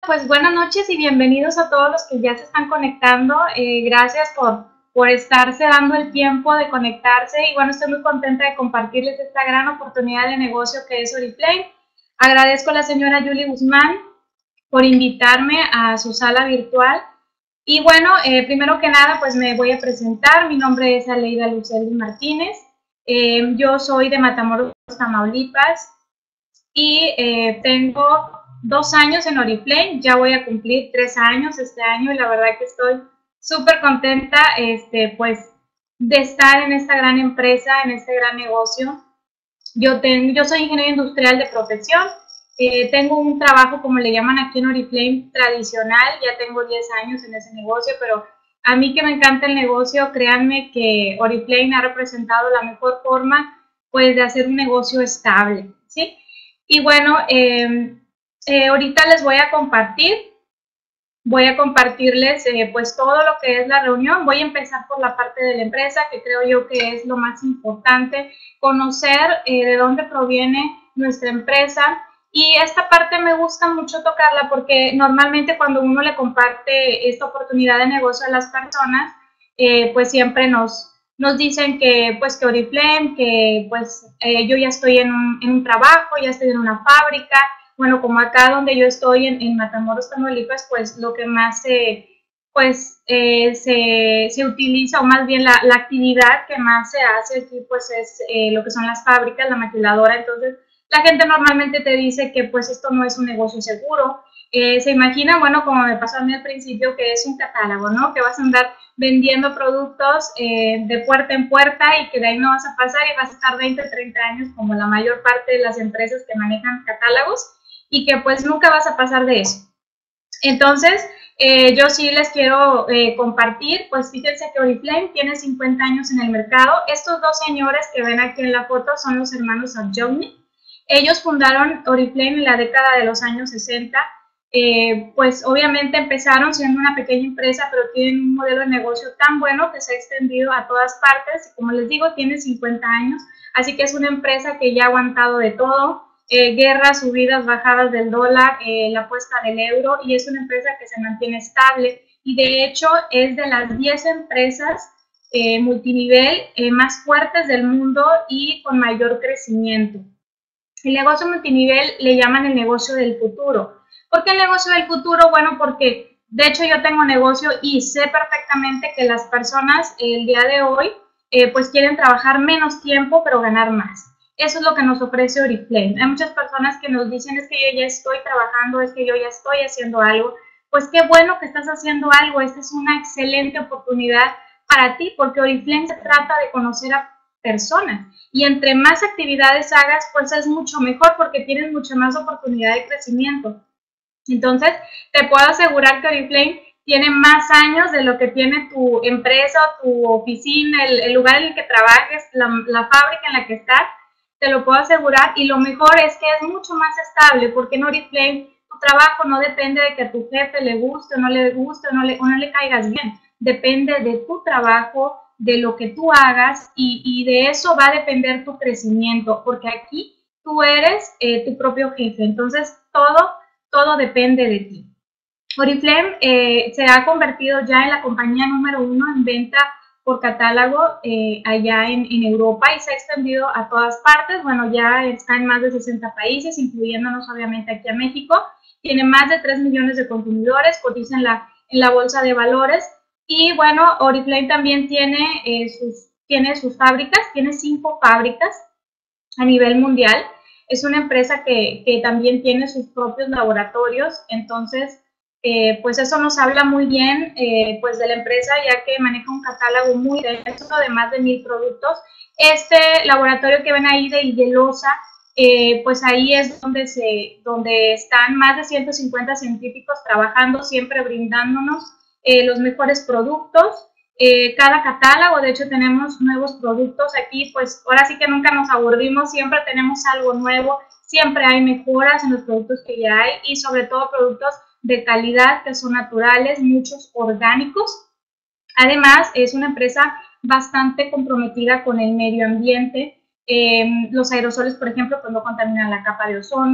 Pues buenas noches y bienvenidos a todos los que ya se están conectando. Gracias por estarse dando el tiempo de conectarse y bueno, estoy muy contenta de compartirles esta gran oportunidad de negocio que es Oriflame. Agradezco a la señora Julie Guzmán por invitarme a su sala virtual. Y bueno, primero que nada, pues me voy a presentar. Mi nombre es Aleida Luceli Martínez. Yo soy de Matamoros, Tamaulipas y tengo 2 años en Oriflame. Ya voy a cumplir 3 años este año y la verdad que estoy súper contenta pues de estar en esta gran empresa, en este gran negocio. Yo soy ingeniero industrial de profesión. Tengo un trabajo, como le llaman aquí en Oriflame, tradicional. Ya tengo 10 años en ese negocio, pero a mí que me encanta el negocio, créanme que Oriflame ha representado la mejor forma pues de hacer un negocio estable, ¿sí? Y bueno, ahorita les voy a compartirles pues todo lo que es la reunión. Voy a empezar por la parte de la empresa, que creo yo que es lo más importante, conocer de dónde proviene nuestra empresa. Y esta parte me gusta mucho tocarla porque normalmente cuando uno le comparte esta oportunidad de negocio a las personas, pues siempre nos dicen que pues que Oriflame, que pues yo ya estoy en un trabajo, ya estoy en una fábrica. Bueno, como acá donde yo estoy en Matamoros, Tamaulipas, pues lo que más se utiliza, o más bien la actividad que más se hace aquí, pues es lo que son las fábricas, la maquiladora. Entonces, la gente normalmente te dice que pues esto no es un negocio seguro. Se imagina, bueno, como me pasó a mí al principio, que es un catálogo, ¿no? Que vas a andar vendiendo productos de puerta en puerta y que de ahí no vas a pasar y vas a estar 20, 30 años como la mayor parte de las empresas que manejan catálogos y que pues nunca vas a pasar de eso. Entonces, yo sí les quiero compartir, pues fíjense que Oriflame tiene 50 años en el mercado. Estos dos señores que ven aquí en la foto son los hermanos Adjomny. Ellos fundaron Oriflame en la década de los años 60. Pues obviamente empezaron siendo una pequeña empresa, pero tienen un modelo de negocio tan bueno que se ha extendido a todas partes. Como les digo, tiene 50 años, así que es una empresa que ya ha aguantado de todo. Guerras, subidas, bajadas del dólar, la puesta del euro, y es una empresa que se mantiene estable y de hecho es de las 10 empresas multinivel más fuertes del mundo y con mayor crecimiento. El negocio multinivel le llaman el negocio del futuro. ¿Por qué el negocio del futuro? Bueno, porque de hecho yo tengo negocio y sé perfectamente que las personas el día de hoy pues quieren trabajar menos tiempo pero ganar más. Eso es lo que nos ofrece Oriflame. Hay muchas personas que nos dicen, es que yo ya estoy trabajando, es que yo ya estoy haciendo algo. Pues qué bueno que estás haciendo algo. Esta es una excelente oportunidad para ti, porque Oriflame se trata de conocer a personas. Y entre más actividades hagas, pues es mucho mejor porque tienes mucha más oportunidad de crecimiento. Entonces, te puedo asegurar que Oriflame tiene más años de lo que tiene tu empresa, tu oficina, el lugar en el que trabajes, la fábrica en la que estás. Te lo puedo asegurar, y lo mejor es que es mucho más estable, porque en Oriflame tu trabajo no depende de que a tu jefe le guste o no le guste o no le caigas bien. Depende de tu trabajo, de lo que tú hagas, y de eso va a depender tu crecimiento, porque aquí tú eres tu propio jefe. Entonces todo depende de ti. Oriflame se ha convertido ya en la compañía número 1 en venta por catálogo allá en Europa, y se ha extendido a todas partes. Bueno, ya está en más de 60 países, incluyéndonos obviamente aquí a México. Tiene más de 3 millones de consumidores, cotiza en la bolsa de valores. Y bueno, Oriflame también tiene sus fábricas, tiene 5 fábricas a nivel mundial. Es una empresa que también tiene sus propios laboratorios. Entonces, pues eso nos habla muy bien pues de la empresa, ya que maneja un catálogo muy denso de más de 1000 productos. Este laboratorio que ven ahí de Higuelosa, pues ahí es donde están más de 150 científicos trabajando, siempre brindándonos los mejores productos. Cada catálogo, de hecho tenemos nuevos productos aquí, pues ahora sí que nunca nos aburrimos, siempre tenemos algo nuevo, siempre hay mejoras en los productos que ya hay, y sobre todo productos de calidad que son naturales, muchos orgánicos. Además, es una empresa bastante comprometida con el medio ambiente. Los aerosoles, por ejemplo, pues no contaminan la capa de ozono.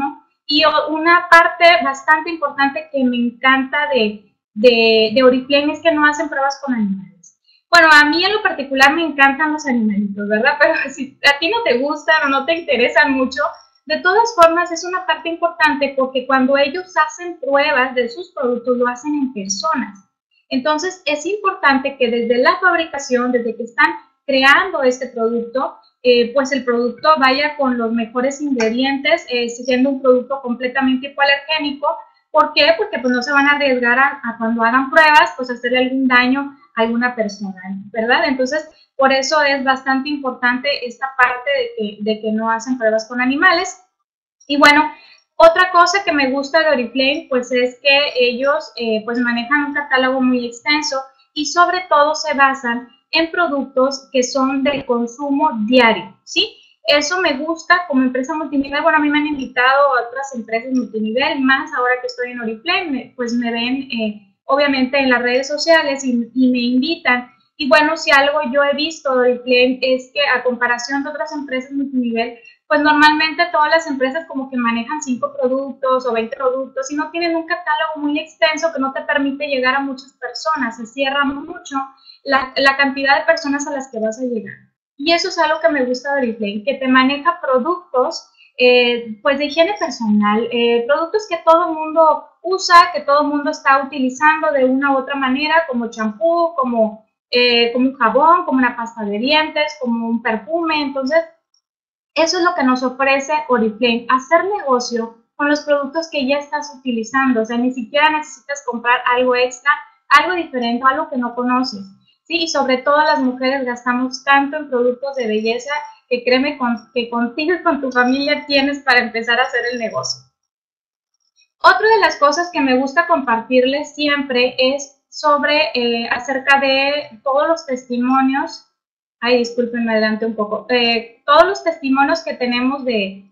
Y una parte bastante importante que me encanta de Oriflame es que no hacen pruebas con animales. Bueno, a mí en lo particular me encantan los animalitos, ¿verdad? Pero si a ti no te gustan o no te interesan mucho, de todas formas es una parte importante porque cuando ellos hacen pruebas de sus productos lo hacen en personas. Entonces es importante que desde la fabricación, desde que están creando este producto, pues el producto vaya con los mejores ingredientes, siendo un producto completamente hipoalergénico. ¿Por qué? Porque pues no se van a arriesgar a cuando hagan pruebas, pues hacerle algún daño a alguna persona, ¿verdad? Entonces, por eso es bastante importante esta parte de que no hacen pruebas con animales. Y bueno, otra cosa que me gusta de Oriflame, pues es que ellos pues manejan un catálogo muy extenso y sobre todo se basan en productos que son de consumo diario, ¿sí? Eso me gusta como empresa multinivel. Bueno, a mí me han invitado a otras empresas multinivel, más ahora que estoy en Oriflame, pues me ven obviamente en las redes sociales y me invitan. Y bueno, si algo yo he visto de Oriflame es que a comparación de otras empresas multinivel, pues normalmente todas las empresas como que manejan 5 productos o 20 productos y no tienen un catálogo muy extenso que no te permite llegar a muchas personas, se cierra mucho la cantidad de personas a las que vas a llegar. Y eso es algo que me gusta de Oriflame, que te maneja productos pues de higiene personal, productos que todo el mundo usa, que todo el mundo está utilizando de una u otra manera, como champú, como un jabón, como una pasta de dientes, como un perfume. Entonces, eso es lo que nos ofrece Oriflame, hacer negocio con los productos que ya estás utilizando. O sea, ni siquiera necesitas comprar algo extra, algo diferente, algo que no conoces. ¿Sí? Y sobre todo las mujeres gastamos tanto en productos de belleza que créeme que contigo y con tu familia tienes para empezar a hacer el negocio. Otra de las cosas que me gusta compartirles siempre es sobre acerca de todos los testimonios. Ay, disculpen, me adelanté un poco. Todos los testimonios que tenemos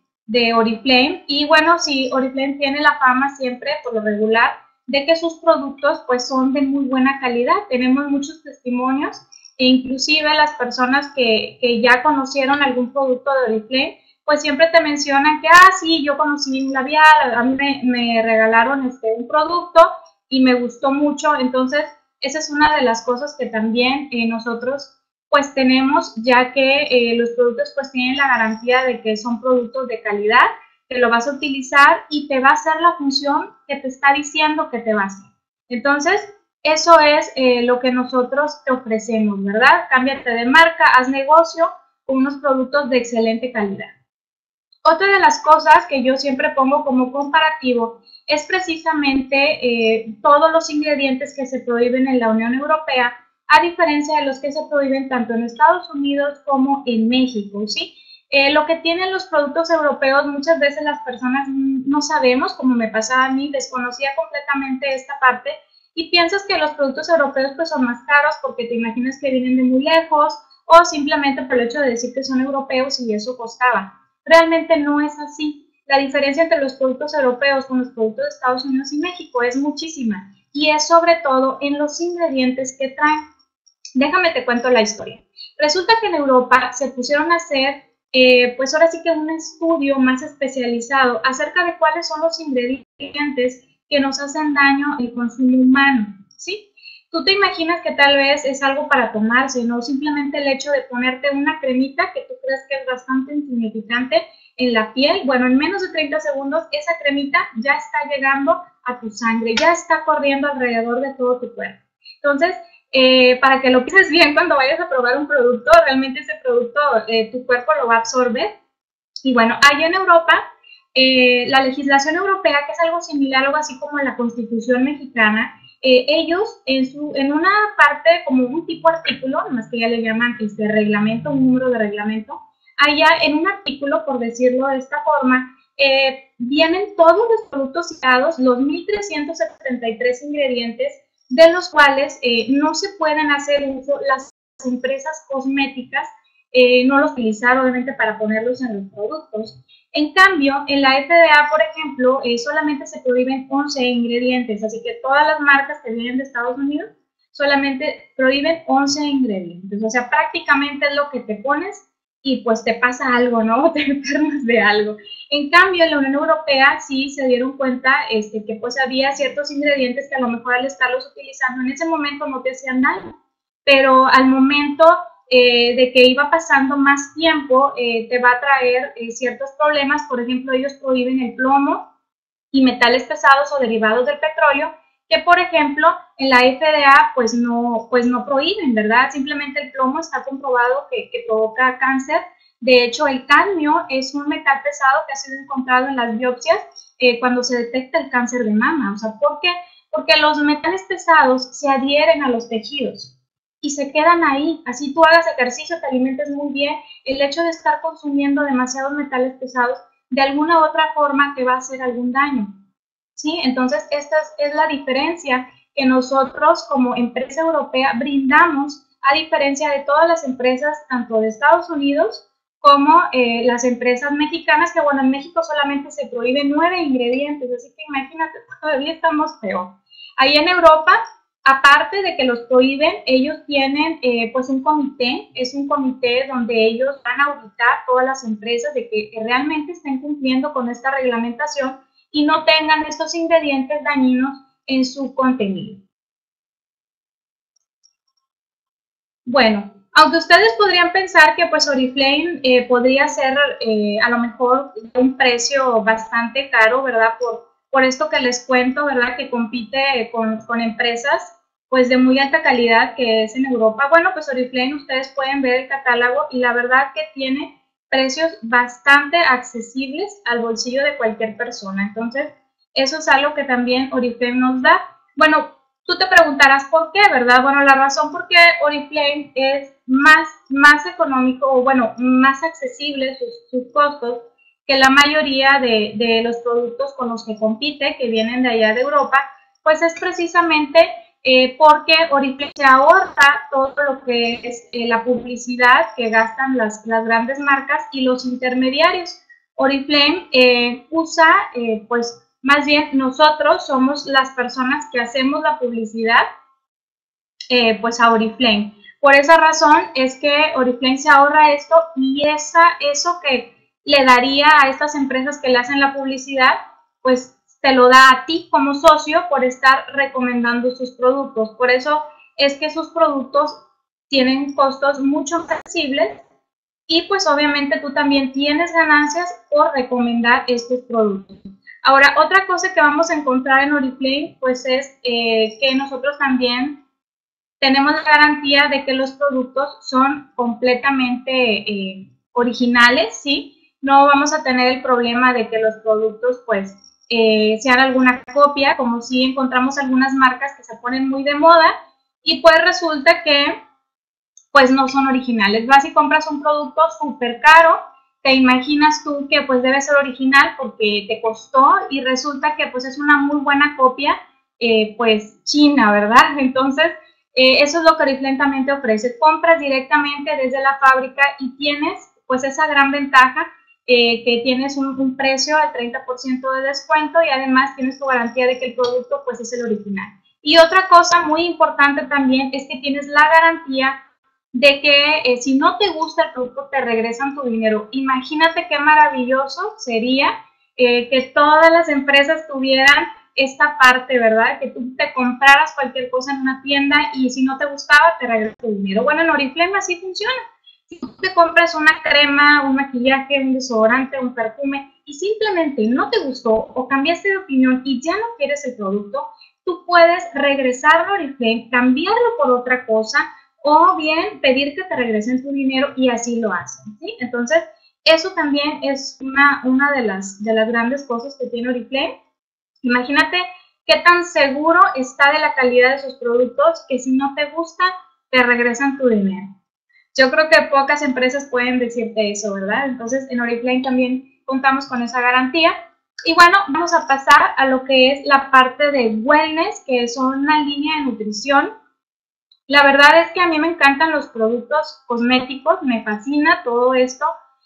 de Oriflame. Y bueno, sí, Oriflame tiene la fama siempre, por lo regular, de que sus productos pues son de muy buena calidad. Tenemos muchos testimonios e inclusive las personas que ya conocieron algún producto de Oriflame, pues siempre te mencionan que, sí, yo conocí un labial, a mí me regalaron un producto y me gustó mucho. Entonces, esa es una de las cosas que también nosotros pues tenemos, ya que los productos pues tienen la garantía de que son productos de calidad, que lo vas a utilizar y te va a hacer la función que te está diciendo que te va a hacer. Entonces, eso es lo que nosotros te ofrecemos, ¿verdad? Cámbiate de marca, haz negocio con unos productos de excelente calidad. Otra de las cosas que yo siempre pongo como comparativo es precisamente todos los ingredientes que se prohíben en la Unión Europea, a diferencia de los que se prohíben tanto en Estados Unidos como en México, ¿sí? Lo que tienen los productos europeos, muchas veces las personas no sabemos, como me pasaba a mí, desconocía completamente esta parte y piensas que los productos europeos pues son más caros porque te imaginas que vienen de muy lejos o simplemente por el hecho de decir que son europeos y eso costaba. Realmente no es así. La diferencia entre los productos europeos con los productos de Estados Unidos y México es muchísima y es sobre todo en los ingredientes que traen. Déjame te cuento la historia. Resulta que en Europa se pusieron a hacer, pues ahora sí que un estudio más especializado acerca de cuáles son los ingredientes que nos hacen daño al consumo humano, ¿sí? Tú te imaginas que tal vez es algo para tomarse, no simplemente el hecho de ponerte una cremita que tú crees que es bastante insignificante en la piel. Bueno, en menos de 30 segundos esa cremita ya está llegando a tu sangre, ya está corriendo alrededor de todo tu cuerpo. Entonces, para que lo pienses bien cuando vayas a probar un producto, realmente ese producto tu cuerpo lo va a absorber. Y bueno, allá en Europa, la legislación europea, que es algo similar, algo así como la Constitución mexicana, ellos en una parte, como un tipo artículo, más que ya le llaman reglamento, un número de reglamento, allá en un artículo, por decirlo de esta forma, vienen todos los productos citados, los 1.373 ingredientes, de los cuales no se pueden hacer uso las empresas cosméticas, no los utilizar obviamente para ponerlos en los productos. En cambio, en la FDA, por ejemplo, solamente se prohíben 11 ingredientes, así que todas las marcas que vienen de Estados Unidos solamente prohíben 11 ingredientes. O sea, prácticamente es lo que te pones y pues te pasa algo, ¿no? Te enfermas de algo. En cambio, en la Unión Europea sí se dieron cuenta que pues había ciertos ingredientes que a lo mejor al estarlos utilizando en ese momento no te hacían daño, pero al momento de que iba pasando más tiempo te va a traer ciertos problemas. Por ejemplo, ellos prohíben el plomo y metales pesados o derivados del petróleo, que por ejemplo en la FDA pues no prohíben, ¿verdad? Simplemente el plomo está comprobado que provoca cáncer. De hecho, el cadmio es un metal pesado que ha sido encontrado en las biopsias cuando se detecta el cáncer de mama. O sea, ¿por qué? Porque los metales pesados se adhieren a los tejidos y se quedan ahí. Así tú hagas ejercicio, te alimentes muy bien, el hecho de estar consumiendo demasiados metales pesados de alguna u otra forma te va a hacer algún daño, ¿sí? Entonces, esta es la diferencia que nosotros como empresa europea brindamos, a diferencia de todas las empresas, tanto de Estados Unidos como las empresas mexicanas, que bueno, en México solamente se prohíben 9 ingredientes, así que imagínate, todavía estamos peor. Ahí en Europa, aparte de que los prohíben, ellos tienen pues un comité, es un comité donde ellos van a auditar todas las empresas de que realmente estén cumpliendo con esta reglamentación y no tengan estos ingredientes dañinos en su contenido. Bueno, aunque ustedes podrían pensar que pues Oriflame podría ser a lo mejor un precio bastante caro, ¿verdad? Por esto que les cuento, ¿verdad? Que compite con empresas pues de muy alta calidad que es en Europa. Bueno, pues Oriflame ustedes pueden ver el catálogo y la verdad que tiene precios bastante accesibles al bolsillo de cualquier persona. Entonces, eso es algo que también Oriflame nos da. Bueno, tú te preguntarás por qué, ¿verdad? Bueno, la razón por qué Oriflame es más económico, o bueno, más accesible sus costos que la mayoría de los productos con los que compite, que vienen de allá de Europa, pues es precisamente porque Oriflame se ahorra todo lo que es la publicidad que gastan las grandes marcas y los intermediarios. Oriflame usa, pues más bien nosotros somos las personas que hacemos la publicidad pues a Oriflame. Por esa razón es que Oriflame se ahorra esto y eso que le daría a estas empresas que le hacen la publicidad, pues te lo da a ti como socio por estar recomendando sus productos. Por eso es que sus productos tienen costos mucho accesibles y pues obviamente tú también tienes ganancias por recomendar estos productos. Ahora, otra cosa que vamos a encontrar en Oriflame pues es que nosotros también tenemos la garantía de que los productos son completamente originales, ¿sí? No vamos a tener el problema de que los productos pues sean alguna copia, como si encontramos algunas marcas que se ponen muy de moda y pues resulta que pues no son originales. Vas y compras un producto súper caro, te imaginas tú que pues debe ser original porque te costó y resulta que pues es una muy buena copia pues china, ¿verdad? Entonces eso es lo que Oriflame también te ofrece. Compras directamente desde la fábrica y tienes pues esa gran ventaja que tienes un precio al 30% de descuento y además tienes tu garantía de que el producto pues es el original. Y otra cosa muy importante también es que tienes la garantía de que si no te gusta el producto te regresan tu dinero. Imagínate qué maravilloso sería que todas las empresas tuvieran esta parte, ¿verdad? Que tú te compraras cualquier cosa en una tienda y si no te gustaba te regresan tu dinero. Bueno, en Oriflame así funciona. Si tú te compras una crema, un maquillaje, un desodorante, un perfume y simplemente no te gustó o cambiaste de opinión y ya no quieres el producto, tú puedes regresarlo a Oriflame, cambiarlo por otra cosa o bien pedir que te regresen tu dinero y así lo hacen, ¿sí? Entonces, eso también es una de las grandes cosas que tiene Oriflame. Imagínate qué tan seguro está de la calidad de sus productos que si no te gusta, te regresan tu dinero. Yo creo que pocas empresas pueden decirte eso, ¿verdad? Entonces, en Oriflame también contamos con esa garantía. Y bueno, vamos a pasar a lo que es la parte de wellness, que son una línea de nutrición. La verdad es que a mí me encantan los productos cosméticos, me fascina todo esto,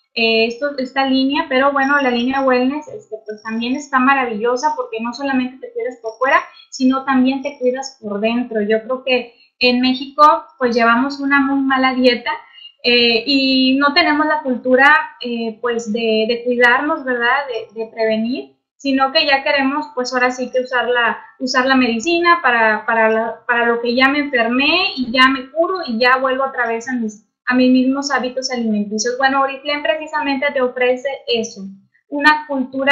esta línea, pero bueno, la línea wellness pues también está maravillosa porque no solamente te cuidas por fuera, sino también te cuidas por dentro. Yo creo que en México pues llevamos una muy mala dieta y no tenemos la cultura pues de cuidarnos, ¿verdad? De prevenir, sino que ya queremos pues ahora sí que usar la medicina para lo que ya me enfermé y ya me curo y ya vuelvo otra vez a mis mismos hábitos alimenticios. Bueno, Oriflame precisamente te ofrece eso, una cultura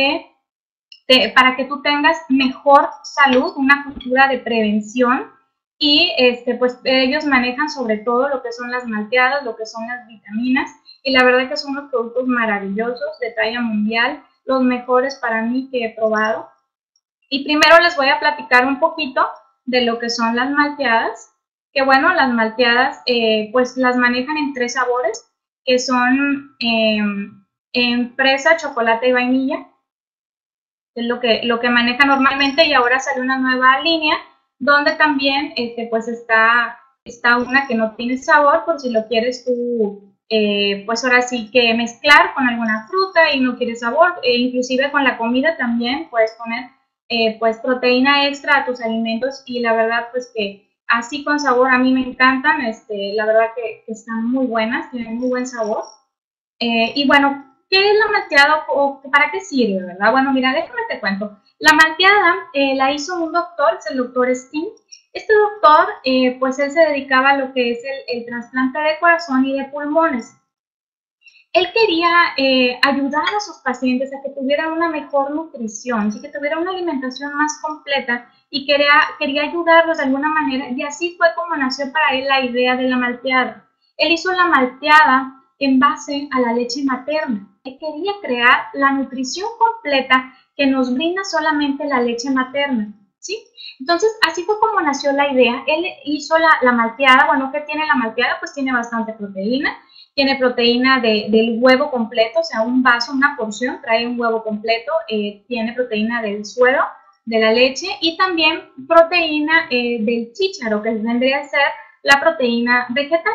para que tú tengas mejor salud, una cultura de prevención y pues ellos manejan sobre todo lo que son las malteadas, lo que son las vitaminas y la verdad que son unos productos maravillosos de talla mundial, los mejores para mí que he probado. Y primero les voy a platicar un poquito de lo que son las malteadas, que bueno, las malteadas pues las manejan en 3 sabores, que son en fresa, chocolate y vainilla. Es lo que maneja normalmente y ahora sale una nueva línea donde también pues está una que no tiene sabor por si lo quieres tú pues ahora sí que mezclar con alguna fruta y no quieres sabor, inclusive con la comida también puedes poner pues proteína extra a tus alimentos y la verdad pues que así con sabor a mí me encantan, la verdad que están muy buenas, tienen muy buen sabor y bueno, ¿qué es la malteada o para qué sirve, verdad? Bueno, mira, déjame te cuento. La malteada la hizo un doctor, es el doctor Steen. Este doctor, pues él se dedicaba a lo que es el trasplante de corazón y de pulmones. Él quería ayudar a sus pacientes a que tuvieran una mejor nutrición, ¿sí? Que tuvieran una alimentación más completa y quería ayudarlos de alguna manera y así fue como nació para él la idea de la malteada. Él hizo la malteada en base a la leche materna. Él quería crear la nutrición completa que nos brinda solamente la leche materna, ¿sí? Entonces, así fue como nació la idea. Él hizo la malteada. Bueno, ¿qué tiene la malteada? Pues tiene bastante proteína. Tiene proteína del huevo completo, o sea, un vaso, una porción, trae un huevo completo. Tiene proteína del suero, de la leche y también proteína del chícharo, que vendría a ser la proteína vegetal.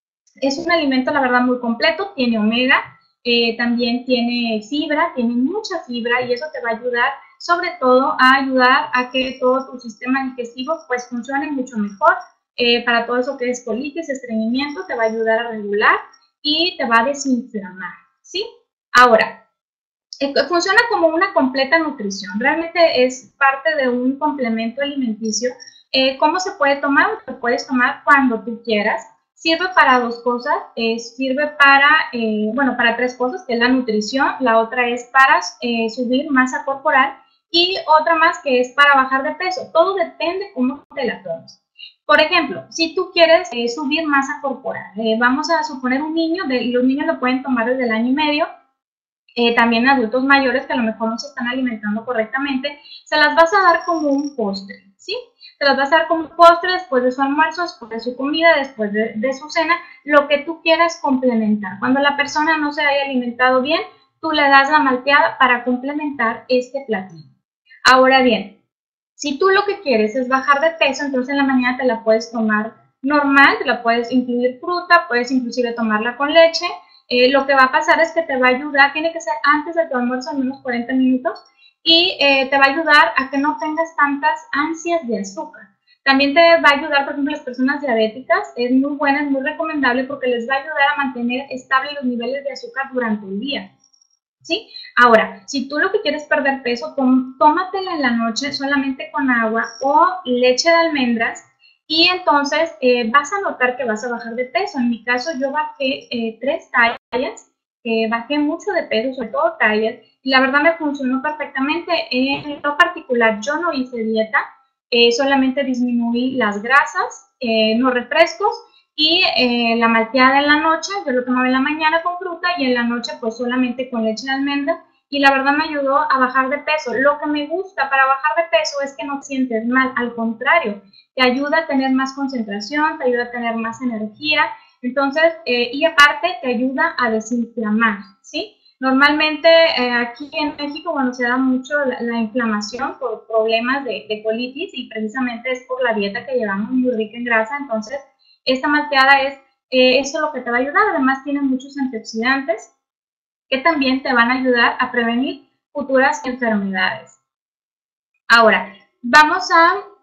Es un alimento, la verdad, muy completo, tiene omega, también tiene fibra, tiene mucha fibra y eso te va a ayudar, sobre todo, a ayudar a que todo tu sistema digestivo pues funcione mucho mejor. Para todo eso que es colitis, estreñimiento, te va a ayudar a regular y te va a desinflamar, ¿sí? Ahora, funciona como una completa nutrición, realmente es parte de un complemento alimenticio. ¿Cómo se puede tomar? Lo puedes tomar cuando tú quieras. Sirve para 2 cosas, sirve bueno, para 3 cosas, que es la nutrición, la otra es para subir masa corporal y otra más que es para bajar de peso. Todo depende cómo te la tomes. Por ejemplo, si tú quieres subir masa corporal, vamos a suponer un niño, los niños lo pueden tomar desde el año y medio, también adultos mayores que a lo mejor no se están alimentando correctamente, se las vas a dar como un postre, ¿sí? Se las vas a dar como un postre después de su almuerzo, después de su comida, después de su cena, lo que tú quieras complementar. Cuando la persona no se haya alimentado bien, tú le das la malteada para complementar este platillo. Ahora bien, si tú lo que quieres es bajar de peso, entonces en la mañana te la puedes tomar normal, te la puedes incluir fruta, puedes inclusive tomarla con leche. Lo que va a pasar es que te va a ayudar, tiene que ser antes de tu almuerzo, al menos 40 minutos, y te va a ayudar a que no tengas tantas ansias de azúcar. También te va a ayudar, por ejemplo, las personas diabéticas, es muy buena, es muy recomendable porque les va a ayudar a mantener estables los niveles de azúcar durante el día, ¿sí? Ahora, si tú lo que quieres perder peso, tómatela en la noche solamente con agua o leche de almendras y entonces vas a notar que vas a bajar de peso. En mi caso, yo bajé 3 tallas, bajé mucho de peso, sobre todo tallas, y la verdad me funcionó perfectamente. En lo particular, yo no hice dieta, solamente disminuí las grasas, los refrescos y la malteada en la noche, yo lo tomaba en la mañana con fruta y en la noche pues solamente con leche de almendra y la verdad me ayudó a bajar de peso. Lo que me gusta para bajar de peso es que no te sientes mal, al contrario, te ayuda a tener más concentración, te ayuda a tener más energía, entonces, y aparte te ayuda a desinflamar, ¿sí? Normalmente aquí en México, bueno, se da mucho la inflamación por problemas de colitis y precisamente es por la dieta que llevamos muy rica en grasa, entonces esta malteada es eso lo que te va a ayudar, además tiene muchos antioxidantes que también te van a ayudar a prevenir futuras enfermedades. Ahora, vamos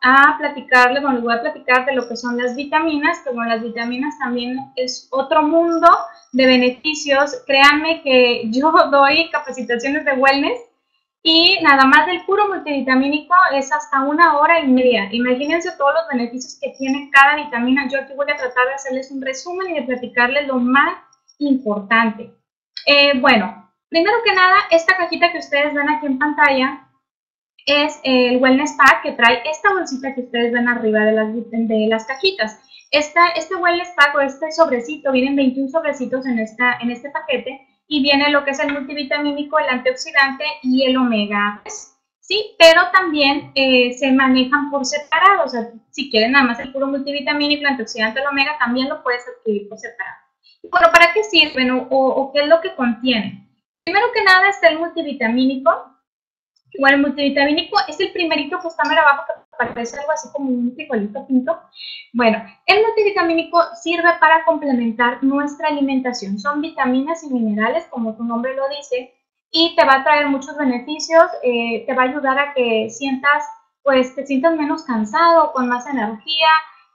a platicarles, bueno, les voy a platicar de lo que son las vitaminas, que bueno, las vitaminas también es otro mundo de beneficios. Créanme que yo doy capacitaciones de wellness y nada más del puro multivitamínico es hasta 1 hora y media. Imagínense todos los beneficios que tiene cada vitamina. Yo aquí voy a tratar de hacerles un resumen y de platicarles lo más importante. Bueno, primero que nada, esta cajita que ustedes ven aquí en pantalla es el Wellness Pack, que trae esta bolsita que ustedes ven arriba de las cajitas. Este Wellness Pack o este sobrecito, vienen 21 sobrecitos en este paquete, y viene lo que es el multivitamínico, el antioxidante y el omega 3, ¿sí? Pero también se manejan por separado, o sea, si quieren nada más el puro multivitamínico, el antioxidante, el omega, también lo puedes adquirir por separado. Bueno, ¿para qué sirven o qué es lo que contienen? Primero que nada está el multivitamínico. Bueno, el multivitamínico es el primerito que está más abajo, que parece algo así como un frijolito pinto. Bueno, el multivitamínico sirve para complementar nuestra alimentación. Son vitaminas y minerales, como su nombre lo dice, y te va a traer muchos beneficios. Te va a ayudar a que te sientas menos cansado, con más energía,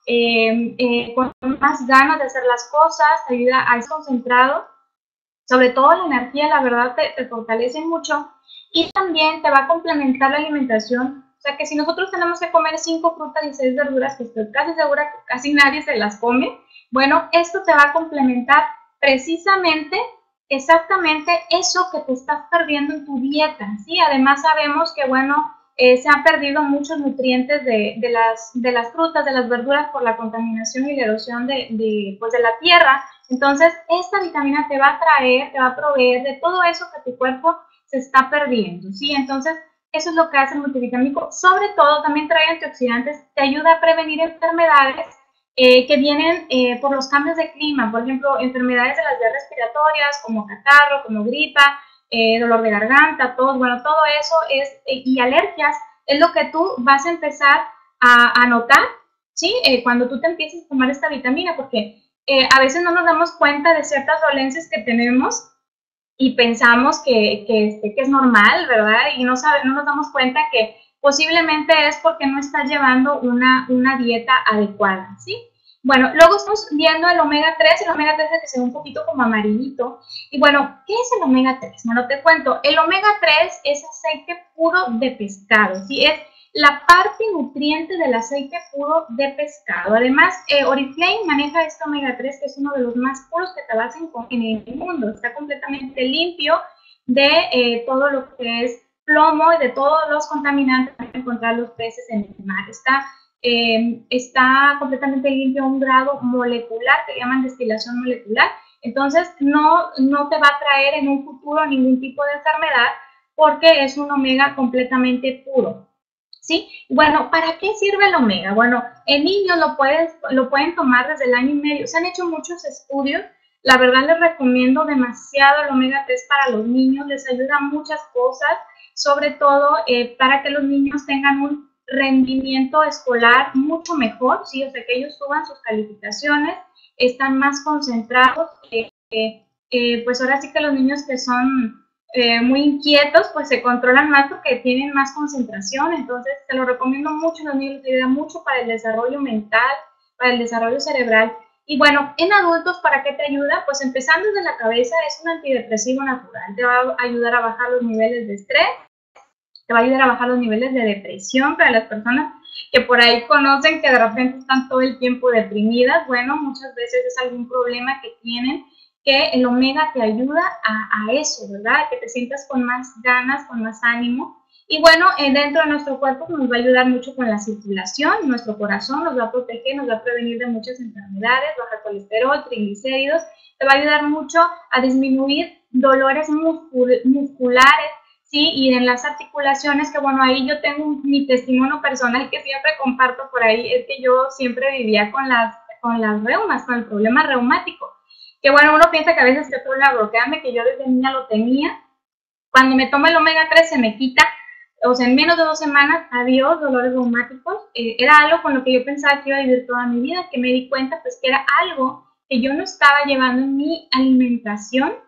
con más ganas de hacer las cosas, te ayuda a estar concentrado. Sobre todo la energía, la verdad, te fortalece mucho. Y también te va a complementar la alimentación. O sea que si nosotros tenemos que comer 5 frutas y 6 verduras, que estoy casi segura que casi nadie se las come, bueno, esto te va a complementar precisamente, exactamente eso que te estás perdiendo en tu dieta, ¿sí? Además sabemos que, bueno, se han perdido muchos nutrientes de las frutas, de las verduras, por la contaminación y la erosión de la tierra. Entonces, esta vitamina te va a traer, te va a proveer de todo eso que tu cuerpo se está perdiendo, ¿sí? Entonces, eso es lo que hace el multivitamínico. Sobre todo, también trae antioxidantes, te ayuda a prevenir enfermedades que vienen por los cambios de clima. Por ejemplo, enfermedades de las vías respiratorias, como catarro, como gripa, dolor de garganta, tos, bueno, todo eso y alergias, es lo que tú vas a empezar a notar, ¿sí? Cuando tú te empieces a tomar esta vitamina, porque a veces no nos damos cuenta de ciertas dolencias que tenemos y pensamos que es normal, ¿verdad? Y no nos damos cuenta que posiblemente es porque no estás llevando una dieta adecuada, ¿sí? Bueno, luego estamos viendo el omega 3, el omega 3 es que se ve un poquito como amarillito. Y bueno, ¿qué es el omega 3? Bueno, te cuento, el omega 3 es aceite puro de pescado, ¿sí? Es la parte nutriente del aceite puro de pescado. Además, Oriflame maneja este omega 3, que es uno de los más puros que te vas a encontrar en el mundo. Está completamente limpio de todo lo que es plomo y de todos los contaminantes que van a encontrar los peces en el mar. Está completamente limpio a un grado molecular, que llaman destilación molecular. Entonces, no te va a traer en un futuro ningún tipo de enfermedad, porque es un omega completamente puro, ¿sí? Bueno, ¿para qué sirve el omega? Bueno, en niños lo pueden tomar desde el año y medio. Se han hecho muchos estudios. La verdad, les recomiendo demasiado el omega 3 para los niños. Les ayuda a muchas cosas, sobre todo para que los niños tengan un rendimiento escolar mucho mejor, ¿sí? O sea, que ellos suban sus calificaciones, están más concentrados. Pues ahora sí que los niños que son muy inquietos, pues se controlan más porque tienen más concentración. Entonces, te lo recomiendo mucho. Los niños les ayuda mucho para el desarrollo mental, para el desarrollo cerebral. Y bueno, en adultos, ¿para qué te ayuda? Pues empezando desde la cabeza, es un antidepresivo natural. Te va a ayudar a bajar los niveles de estrés, te va a ayudar a bajar los niveles de depresión para las personas que por ahí conocen que de repente están todo el tiempo deprimidas. Bueno, muchas veces es algún problema que tienen, que el omega te ayuda a eso, ¿verdad? Que te sientas con más ganas, con más ánimo. Y bueno, dentro de nuestro cuerpo nos va a ayudar mucho con la circulación, nuestro corazón nos va a proteger, nos va a prevenir de muchas enfermedades, baja colesterol, triglicéridos, te va a ayudar mucho a disminuir dolores musculares, ¿sí? Y en las articulaciones, que bueno, ahí yo tengo mi testimonio personal que siempre comparto por ahí, es que yo siempre vivía con las reumas, con el problema reumático. Que bueno, uno piensa que a veces es problema, pero créanme que yo desde niña lo tenía. Cuando me tomo el omega 3 se me quita, o sea, en menos de 2 semanas, adiós, dolores reumáticos. Era algo con lo que yo pensaba que iba a vivir toda mi vida, que me di cuenta pues que era algo que yo no estaba llevando en mi alimentación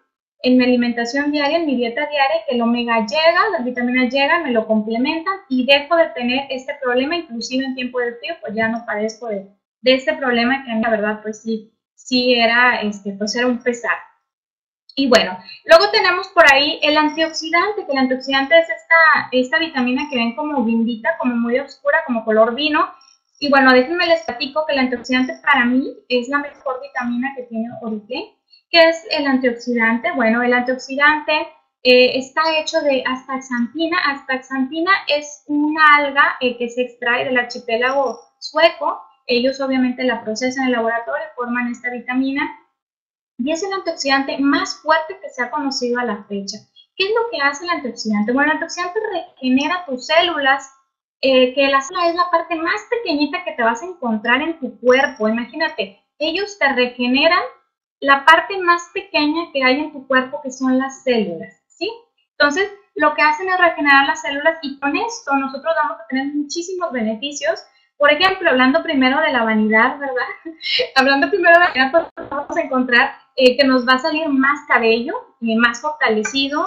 en mi alimentación diaria, en mi dieta diaria, que el omega llega, las vitaminas llegan, me lo complementan y dejo de tener este problema, inclusive en tiempo de frío, pues ya no padezco de este problema que a mí, la verdad, pues sí era, pues era un pesar. Y bueno, luego tenemos por ahí el antioxidante, que el antioxidante es esta vitamina que ven como guindita, como muy oscura, como color vino. Y bueno, déjenme les platico que el antioxidante para mí es la mejor vitamina que tiene Oriflame. ¿Qué es el antioxidante? Bueno, el antioxidante está hecho de astaxantina. Astaxantina es una alga que se extrae del archipiélago sueco. Ellos obviamente la procesan en el laboratorio, forman esta vitamina y es el antioxidante más fuerte que se ha conocido a la fecha. ¿Qué es lo que hace el antioxidante? Bueno, el antioxidante regenera tus células, que la célula es la parte más pequeñita que te vas a encontrar en tu cuerpo. Imagínate, ellos te regeneran la parte más pequeña que hay en tu cuerpo, que son las células, ¿sí? Entonces, lo que hacen es regenerar las células y con esto nosotros vamos a tener muchísimos beneficios. Por ejemplo, hablando primero de la vanidad, ¿verdad? Hablando primero de la vanidad, pues vamos a encontrar que nos va a salir más cabello, más fortalecido,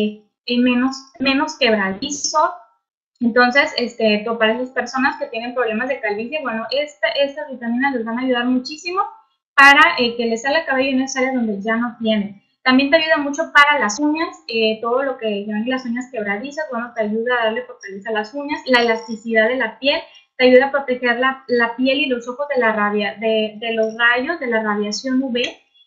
menos quebradizo. Entonces, para esas personas que tienen problemas de calvicie, bueno, estas vitaminas les van a ayudar muchísimo para que les salga cabello en esas áreas donde ya no tienen. También te ayuda mucho para las uñas, todo lo que llaman las uñas quebradizas, bueno, te ayuda a darle fortaleza a las uñas, la elasticidad de la piel, te ayuda a proteger la piel y los ojos de los rayos, de la radiación UV.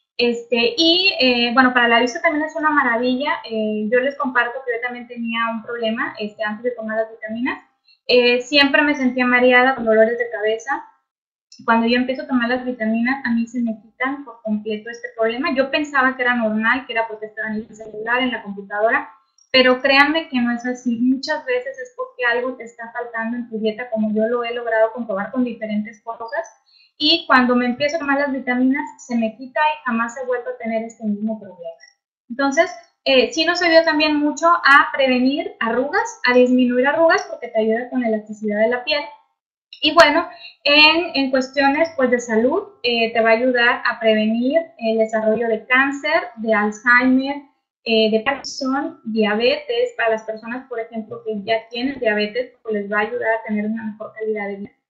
Bueno, para la vista también es una maravilla. Yo les comparto que yo también tenía un problema antes de tomar las vitaminas. Siempre me sentía mareada con dolores de cabeza. Cuando yo empiezo a tomar las vitaminas, a mí se me quitan por completo este problema. Yo pensaba que era normal, que era porque estaba en el celular, en la computadora, pero créanme que no es así. Muchas veces es porque algo te está faltando en tu dieta, como yo lo he logrado comprobar con diferentes cosas. Y cuando me empiezo a tomar las vitaminas, se me quita y jamás he vuelto a tener este mismo problema. Entonces, sí nos ayuda también mucho a prevenir arrugas, a disminuir arrugas, porque te ayuda con la elasticidad de la piel. Y bueno, en cuestiones pues, de salud, te va a ayudar a prevenir el desarrollo de cáncer, de Alzheimer, de Parkinson, diabetes. Para las personas, por ejemplo, que ya tienen diabetes, pues les va a ayudar a tener una mejor calidad de vida.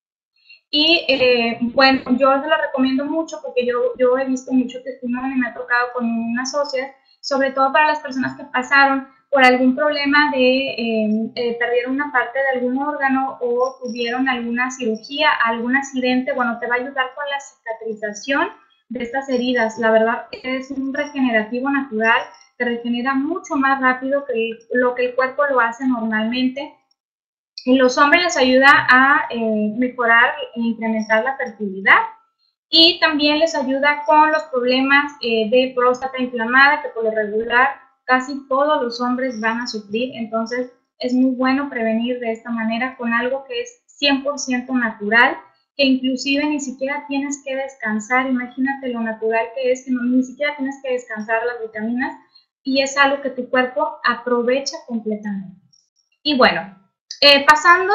Y bueno, yo se lo recomiendo mucho porque yo he visto mucho testimonio y me ha tocado con unas socias, sobre todo para las personas que pasaron por algún problema perdieron una parte de algún órgano o tuvieron alguna cirugía, algún accidente. Bueno, te va a ayudar con la cicatrización de estas heridas. La verdad es un regenerativo natural, te regenera mucho más rápido que lo que el cuerpo lo hace normalmente. En los hombres les ayuda a mejorar e incrementar la fertilidad y también les ayuda con los problemas de próstata inflamada, que por lo regular casi todos los hombres van a sufrir. Entonces es muy bueno prevenir de esta manera con algo que es 100% natural, que inclusive ni siquiera tienes que descansar. Imagínate lo natural que es, que ni siquiera tienes que descansar las vitaminas y es algo que tu cuerpo aprovecha completamente. Y bueno, pasando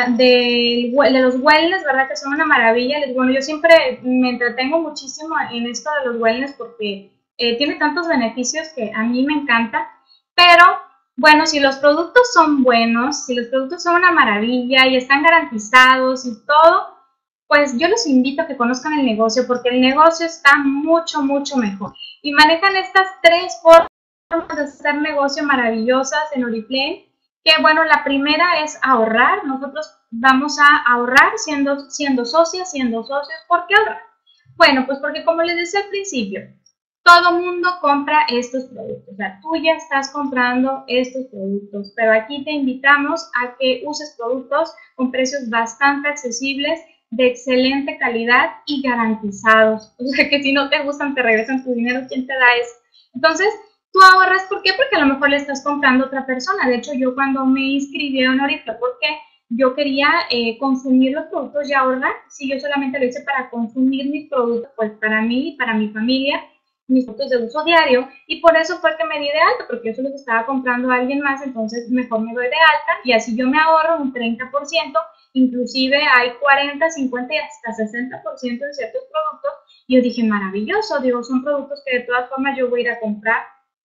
de los wellness, ¿verdad? Que son una maravilla. Bueno, yo siempre me entretengo muchísimo en esto de los wellness porque tiene tantos beneficios que a mí me encanta. Pero, bueno, si los productos son buenos, si los productos son una maravilla y están garantizados y todo, pues yo los invito a que conozcan el negocio porque el negocio está mucho, mucho mejor. Y manejan estas 3 formas de hacer negocio maravillosas en Oriflame. Que bueno, la primera es ahorrar. Nosotros vamos a ahorrar siendo socios. ¿Por qué ahorrar? Bueno, pues porque como les decía al principio, todo mundo compra estos productos. O sea, tú ya estás comprando estos productos, pero aquí te invitamos a que uses productos con precios bastante accesibles, de excelente calidad y garantizados. O sea, que si no te gustan, te regresan tu dinero. ¿Quién te da eso? Entonces, tú ahorras, ¿por qué? Porque a lo mejor le estás comprando a otra persona. De hecho, yo cuando me inscribí en Oriflame, porque yo quería consumir los productos y ahorrar. Si yo solamente lo hice para consumir mis productos, pues para mí y para mi familia, mis productos de uso diario, y por eso fue que me di de alta, porque yo se los estaba comprando a alguien más, entonces mejor me doy de alta, y así yo me ahorro un 30%, inclusive hay 40, 50 y hasta 60% de ciertos productos, y yo dije, maravilloso, digo, son productos que de todas formas yo voy a ir a comprar.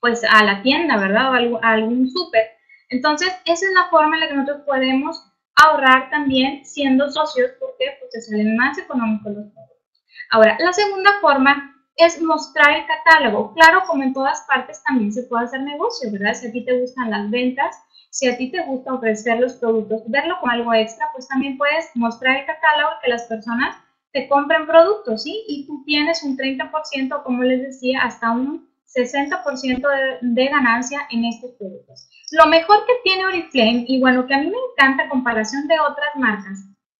pues a la tienda, ¿verdad? O a algún súper. Entonces, esa es la forma en la que nosotros podemos ahorrar también siendo socios, porque pues te salen más económicos los productos. Ahora, la segunda forma es mostrar el catálogo. Claro, como en todas partes también se puede hacer negocio, ¿verdad? Si a ti te gustan las ventas, si a ti te gusta ofrecer los productos, verlo como algo extra, pues también puedes mostrar el catálogo y que las personas te compren productos, ¿sí? Y tú tienes un 30%, como les decía, hasta un 60% de ganancia en estos productos. Lo mejor que tiene Oriflame, y bueno, que a mí me encanta a comparación de otras marcas,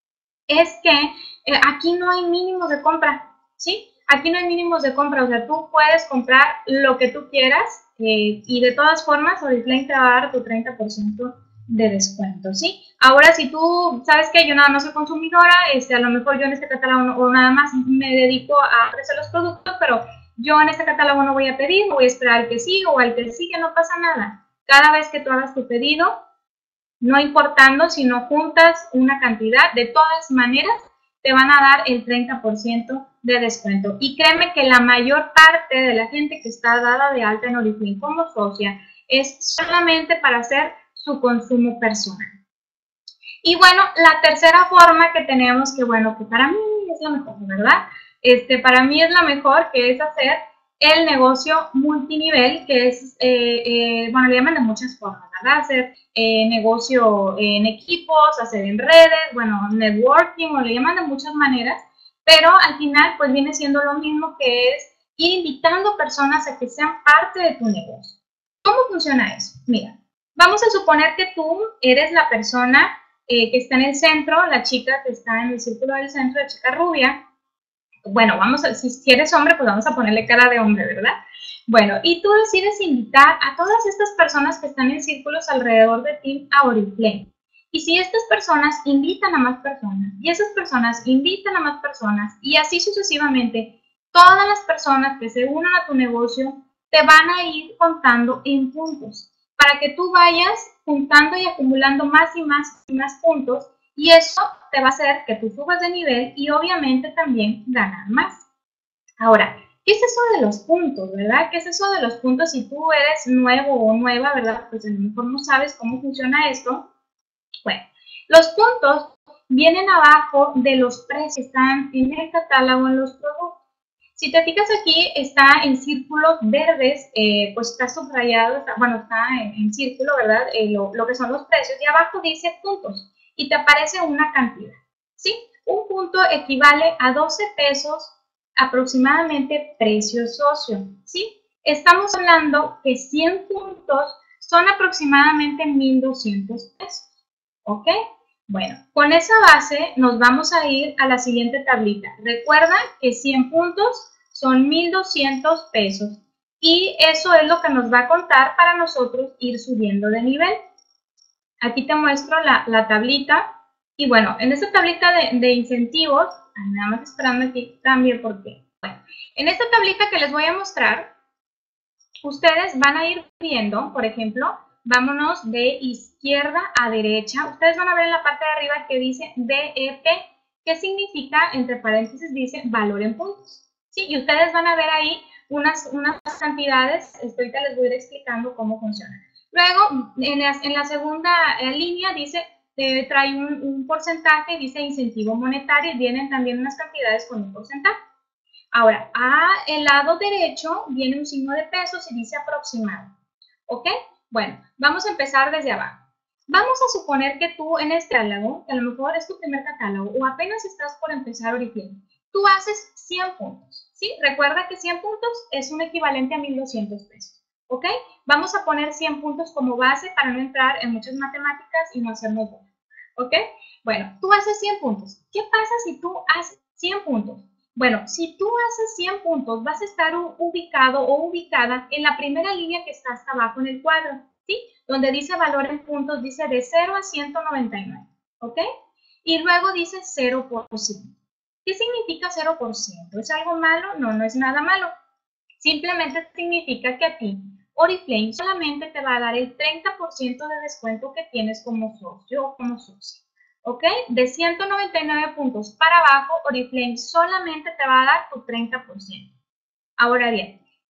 es que aquí no hay mínimos de compra, ¿sí? Aquí no hay mínimos de compra, o sea, tú puedes comprar lo que tú quieras y de todas formas Oriflame te va a dar tu 30% de descuento, ¿sí? Ahora, si tú sabes que yo nada más soy consumidora, a lo mejor yo en este catálogo o nada más me dedico a ofrecer los productos, pero yo en este catálogo no voy a pedir, voy a esperar al que sigue o al que sigue, no pasa nada. Cada vez que tú hagas tu pedido, no importando si no juntas una cantidad, de todas maneras te van a dar el 30% de descuento. Y créeme que la mayor parte de la gente que está dada de alta en Oriflame como socia es solamente para hacer su consumo personal. Y bueno, la tercera forma que tenemos, que bueno, que para mí es la mejor, ¿verdad? Para mí es la mejor, que es hacer el negocio multinivel, que es, bueno, le llaman de muchas formas, ¿verdad? Hacer negocio en equipos, hacer en redes, bueno, networking, o le llaman de muchas maneras, pero al final pues viene siendo lo mismo, que es ir invitando personas a que sean parte de tu negocio. ¿Cómo funciona eso? Mira, vamos a suponer que tú eres la persona que está en el centro, la chica que está en el círculo del centro, la chica rubia. Bueno, si eres hombre, pues vamos a ponerle cara de hombre, ¿verdad? Bueno, y tú decides invitar a todas estas personas que están en círculos alrededor de ti a Oriflame. Y si estas personas invitan a más personas, y esas personas invitan a más personas, y así sucesivamente, todas las personas que se unan a tu negocio te van a ir contando en puntos, para que tú vayas juntando y acumulando más y más y más puntos, y eso te va a hacer que tú subas de nivel y obviamente también ganar más. Ahora, ¿qué es eso de los puntos, verdad? ¿Qué es eso de los puntos? Si tú eres nuevo o nueva, ¿verdad? Pues a lo mejor no sabes cómo funciona esto. Bueno, los puntos vienen abajo de los precios que están en el catálogo en los productos. Si te fijas aquí, está en círculos verdes, pues está subrayado, está en círculo, ¿verdad? Lo que son los precios, y abajo dice puntos, y te aparece una cantidad, ¿sí? Un punto equivale a 12 pesos aproximadamente precio socio, ¿sí? Estamos hablando que 100 puntos son aproximadamente 1,200 pesos, ¿ok? Bueno, con esa base nos vamos a ir a la siguiente tablita. Recuerda que 100 puntos son 1,200 pesos y eso es lo que nos va a contar para nosotros ir subiendo de nivel. Aquí te muestro la tablita y bueno, en esta tablita de incentivos, nada más esperando aquí también porque, bueno, en esta tablita que les voy a mostrar, ustedes van a ir viendo, por ejemplo, vámonos de izquierda a derecha. Ustedes van a ver en la parte de arriba que dice BEP, que significa, entre paréntesis, dice valor en puntos. ¿Sí? Y ustedes van a ver ahí unas cantidades. Ahorita les voy a ir explicando cómo funciona. Luego, en la segunda línea dice, trae un porcentaje, dice incentivo monetario, y vienen también unas cantidades con un porcentaje. Ahora, al lado derecho viene un signo de pesos y dice aproximado. ¿Ok? Bueno, vamos a empezar desde abajo. Vamos a suponer que tú en este catálogo, que a lo mejor es tu primer catálogo o apenas estás por empezar Oriflame, tú haces 100 puntos, ¿sí? Recuerda que 100 puntos es un equivalente a 1,200 pesos, ¿ok? Vamos a poner 100 puntos como base para no entrar en muchas matemáticas y no hacernos bola, ¿ok? Bueno, tú haces 100 puntos. ¿Qué pasa si tú haces 100 puntos? Bueno, si tú haces 100 puntos, vas a estar ubicado o ubicada en la primera línea que está hasta abajo en el cuadro, ¿sí? Donde dice valor en puntos, dice de 0 a 199, ¿ok? Y luego dice 0%. ¿Qué significa 0%? ¿Es algo malo? No, no es nada malo. Simplemente significa que a ti Oriflame solamente te va a dar el 30% de descuento que tienes como socio o como socio. ¿Ok? De 199 puntos para abajo, Oriflame solamente te va a dar tu 30%. Ahora bien,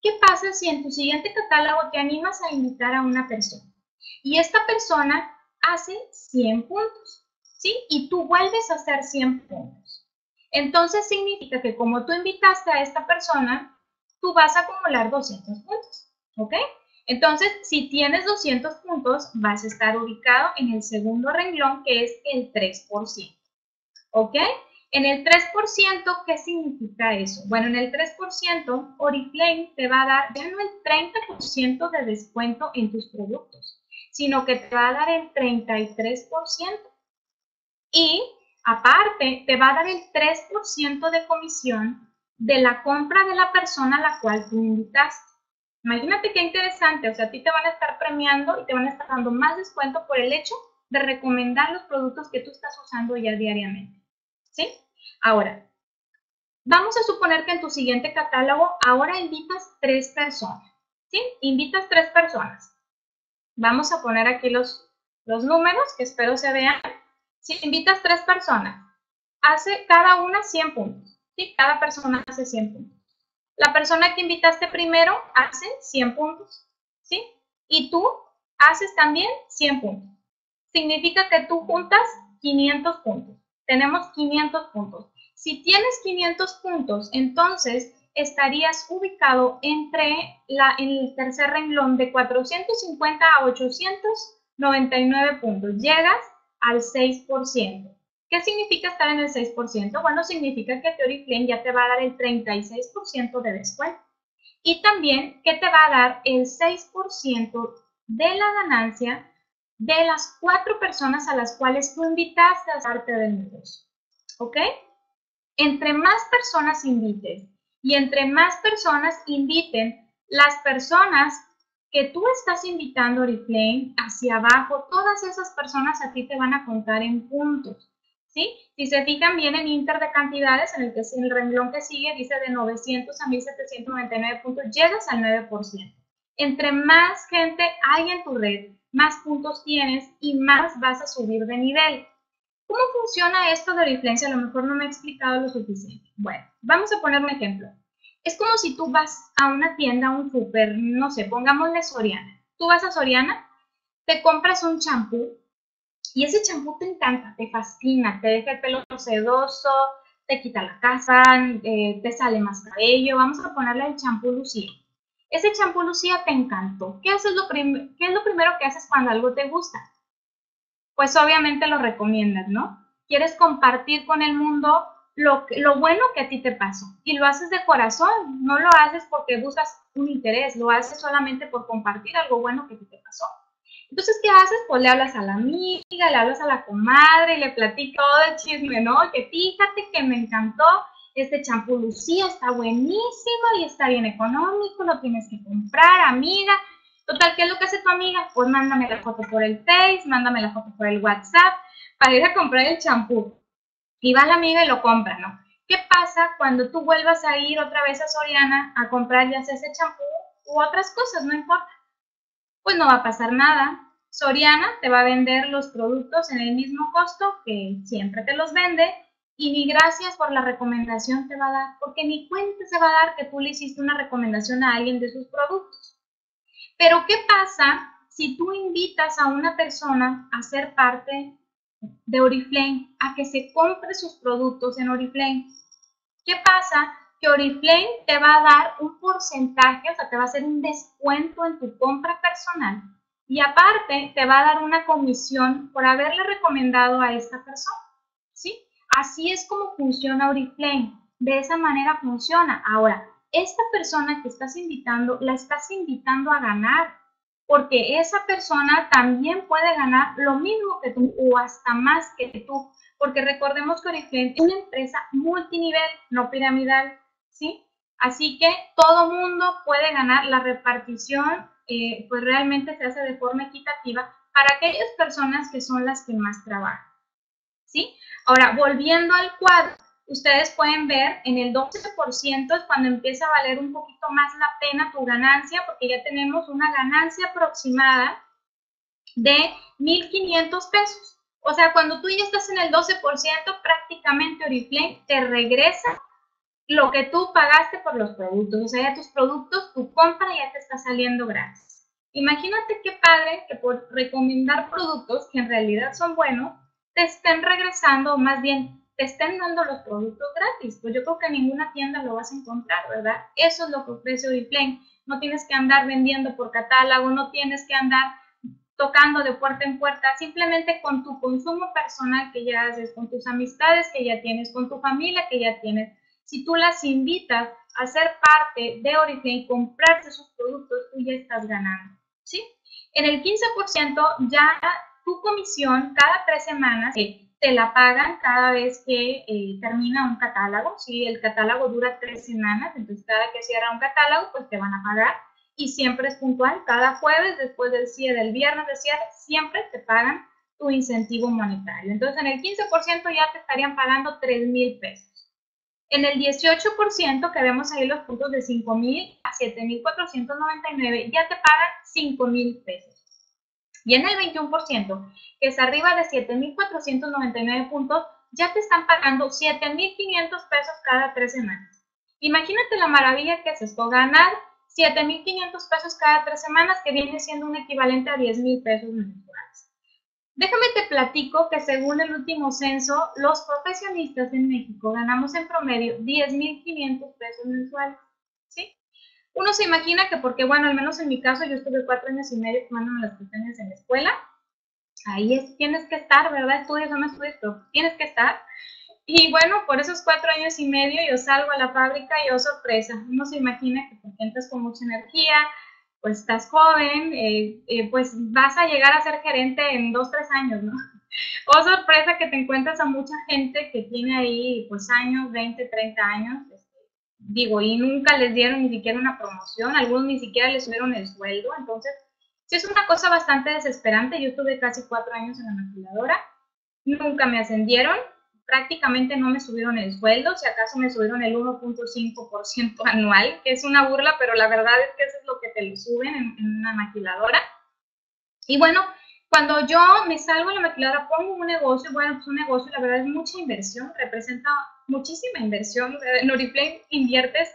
¿Qué pasa si en tu siguiente catálogo te animas a invitar a una persona? Y esta persona hace 100 puntos, ¿sí? Y tú vuelves a hacer 100 puntos. Entonces significa que como tú invitaste a esta persona, tú vas a acumular 200 puntos, ¿ok? Entonces, si tienes 200 puntos, vas a estar ubicado en el segundo renglón, que es el 3%, ¿ok? En el 3%, ¿qué significa eso? Bueno, en el 3%, Oriflame te va a dar ya no el 30% de descuento en tus productos, sino que te va a dar el 33%. Y aparte, te va a dar el 3% de comisión de la compra de la persona a la cual tú invitaste. Imagínate qué interesante, o sea, a ti te van a estar premiando y te van a estar dando más descuento por el hecho de recomendar los productos que tú estás usando ya diariamente, ¿sí? Ahora, vamos a suponer que en tu siguiente catálogo ahora invitas 3 personas, ¿sí? Invitas 3 personas. Vamos a poner aquí los números que espero se vean. Si invitas 3 personas, hace cada una 100 puntos, ¿sí? Cada persona hace 100 puntos. La persona que invitaste primero hace 100 puntos, ¿sí? Y tú haces también 100 puntos. Significa que tú juntas 500 puntos. Tenemos 500 puntos. Si tienes 500 puntos, entonces estarías ubicado en el tercer renglón de 450 a 899 puntos. Llegas al 6%. ¿Qué significa estar en el 6%? Bueno, significa que Oriflame ya te va a dar el 36% de descuento. Y también que te va a dar el 6% de la ganancia de las 4 personas a las cuales tú invitaste a ser parte del negocio. ¿Ok? Entre más personas invites y entre más personas inviten las personas que tú estás invitando a Oriflame hacia abajo, todas esas personas a ti te van a contar en puntos, ¿sí? Si se fijan bien en Inter de cantidades, en el renglón que sigue dice de 900 a 1799 puntos, llegas al 9%. Entre más gente hay en tu red, más puntos tienes y más vas a subir de nivel. ¿Cómo funciona esto de Oriflame? A lo mejor no me he explicado lo suficiente. Bueno, vamos a poner un ejemplo. Es como si tú vas a una tienda, a un súper, no sé, pongámosle Soriana. Tú vas a Soriana, te compras un champú y ese champú te encanta, te fascina, te deja el pelo sedoso, te quita la casa, te sale más cabello. Vamos a ponerle el champú Lucía. Ese champú Lucía te encantó. ¿Qué es lo primero que haces cuando algo te gusta? Pues obviamente lo recomiendas, ¿no? Quieres compartir con el mundo lo bueno que a ti te pasó. Y lo haces de corazón, no lo haces porque buscas un interés, lo haces solamente por compartir algo bueno que a ti te pasó. Entonces, ¿qué haces? Pues le hablas a la amiga, le hablas a la comadre y le platicas todo el chisme, ¿no? Que fíjate que me encantó, este champú Lucía está buenísimo y está bien económico, lo tienes que comprar, amiga. Total, ¿qué es lo que hace tu amiga? Pues mándame la foto por el Face, mándame la foto por el WhatsApp para ir a comprar el champú. Y va la amiga y lo compra, ¿no? ¿Qué pasa cuando tú vuelvas a ir otra vez a Soriana a comprar ya sea ese champú u otras cosas? No importa. Pues no va a pasar nada. Soriana te va a vender los productos en el mismo costo que siempre te los vende y ni gracias por la recomendación te va a dar, porque ni cuenta se va a dar que tú le hiciste una recomendación a alguien de sus productos. Pero ¿qué pasa si tú invitas a una persona a ser parte de Oriflame, a que se compre sus productos en Oriflame? ¿Qué pasa? Que Oriflame te va a dar un porcentaje, o sea, te va a hacer un descuento en tu compra personal y aparte te va a dar una comisión por haberle recomendado a esta persona, ¿sí? Así es como funciona Oriflame, de esa manera funciona. Ahora, esta persona que estás invitando, la estás invitando a ganar, porque esa persona también puede ganar lo mismo que tú o hasta más que tú, porque recordemos que Oriflame es una empresa multinivel, no piramidal, ¿sí? Así que todo mundo puede ganar. La repartición pues realmente se hace de forma equitativa para aquellas personas que son las que más trabajan, ¿sí? Ahora, volviendo al cuadro, ustedes pueden ver en el 12% es cuando empieza a valer un poquito más la pena tu ganancia, porque ya tenemos una ganancia aproximada de 1,500 pesos. O sea, cuando tú ya estás en el 12%, prácticamente Oriflame te regresa lo que tú pagaste por los productos, o sea, ya tus productos, tu compra ya te está saliendo gratis. Imagínate qué padre que por recomendar productos que en realidad son buenos, te estén regresando, o más bien te estén dando los productos gratis. Pues yo creo que en ninguna tienda lo vas a encontrar, ¿verdad? Eso es lo que ofrece Oriflame. No tienes que andar vendiendo por catálogo, no tienes que andar tocando de puerta en puerta, simplemente con tu consumo personal que ya haces, con tus amistades que ya tienes, con tu familia que ya tienes. Si tú las invitas a ser parte de Oriflame y comprarse sus productos, tú ya estás ganando, ¿sí? En el 15% ya tu comisión cada 3 semanas te la pagan cada vez que termina un catálogo. Si el catálogo dura 3 semanas, entonces cada que cierra un catálogo, pues te van a pagar. Y siempre es puntual, cada jueves después del cierre, del viernes de cierre, siempre te pagan tu incentivo monetario. Entonces en el 15% ya te estarían pagando 3,000 pesos. En el 18% que vemos ahí los puntos de 5,000 a 7,499, ya te pagan 5,000 pesos. Y en el 21%, que es arriba de 7,499 puntos, ya te están pagando 7,500 pesos cada 3 semanas. Imagínate la maravilla que es esto, ganar 7,500 pesos cada 3 semanas, que viene siendo un equivalente a 10,000 pesos mensuales. Déjame te platico que según el último censo, los profesionistas en México ganamos en promedio 10,500 pesos mensuales, ¿sí? Uno se imagina que porque, bueno, al menos en mi caso, yo estuve 4 años y medio tomándome las cuestiones en la escuela, ahí tienes que estar, ¿verdad? Estudias o no estudias, pero tienes que estar. Y bueno, por esos 4 años y medio yo salgo a la fábrica y, oh sorpresa, uno se imagina que porque entras con mucha energía, pues estás joven, pues vas a llegar a ser gerente en 2, 3 años, ¿no? Oh sorpresa que te encuentras a mucha gente que tiene ahí pues años, 20, 30 años, digo, y nunca les dieron ni siquiera una promoción, algunos ni siquiera les subieron el sueldo, entonces sí es una cosa bastante desesperante. Yo estuve casi 4 años en la maquiladora, nunca me ascendieron, prácticamente no me subieron el sueldo, si acaso me subieron el 1,5% anual, que es una burla, pero la verdad es que eso es lo que te lo suben en una maquiladora. Y bueno, cuando yo me salgo de la maquiladora, pongo un negocio, bueno, pues un negocio, la verdad es mucha inversión, representa muchísima inversión. En Oriflame inviertes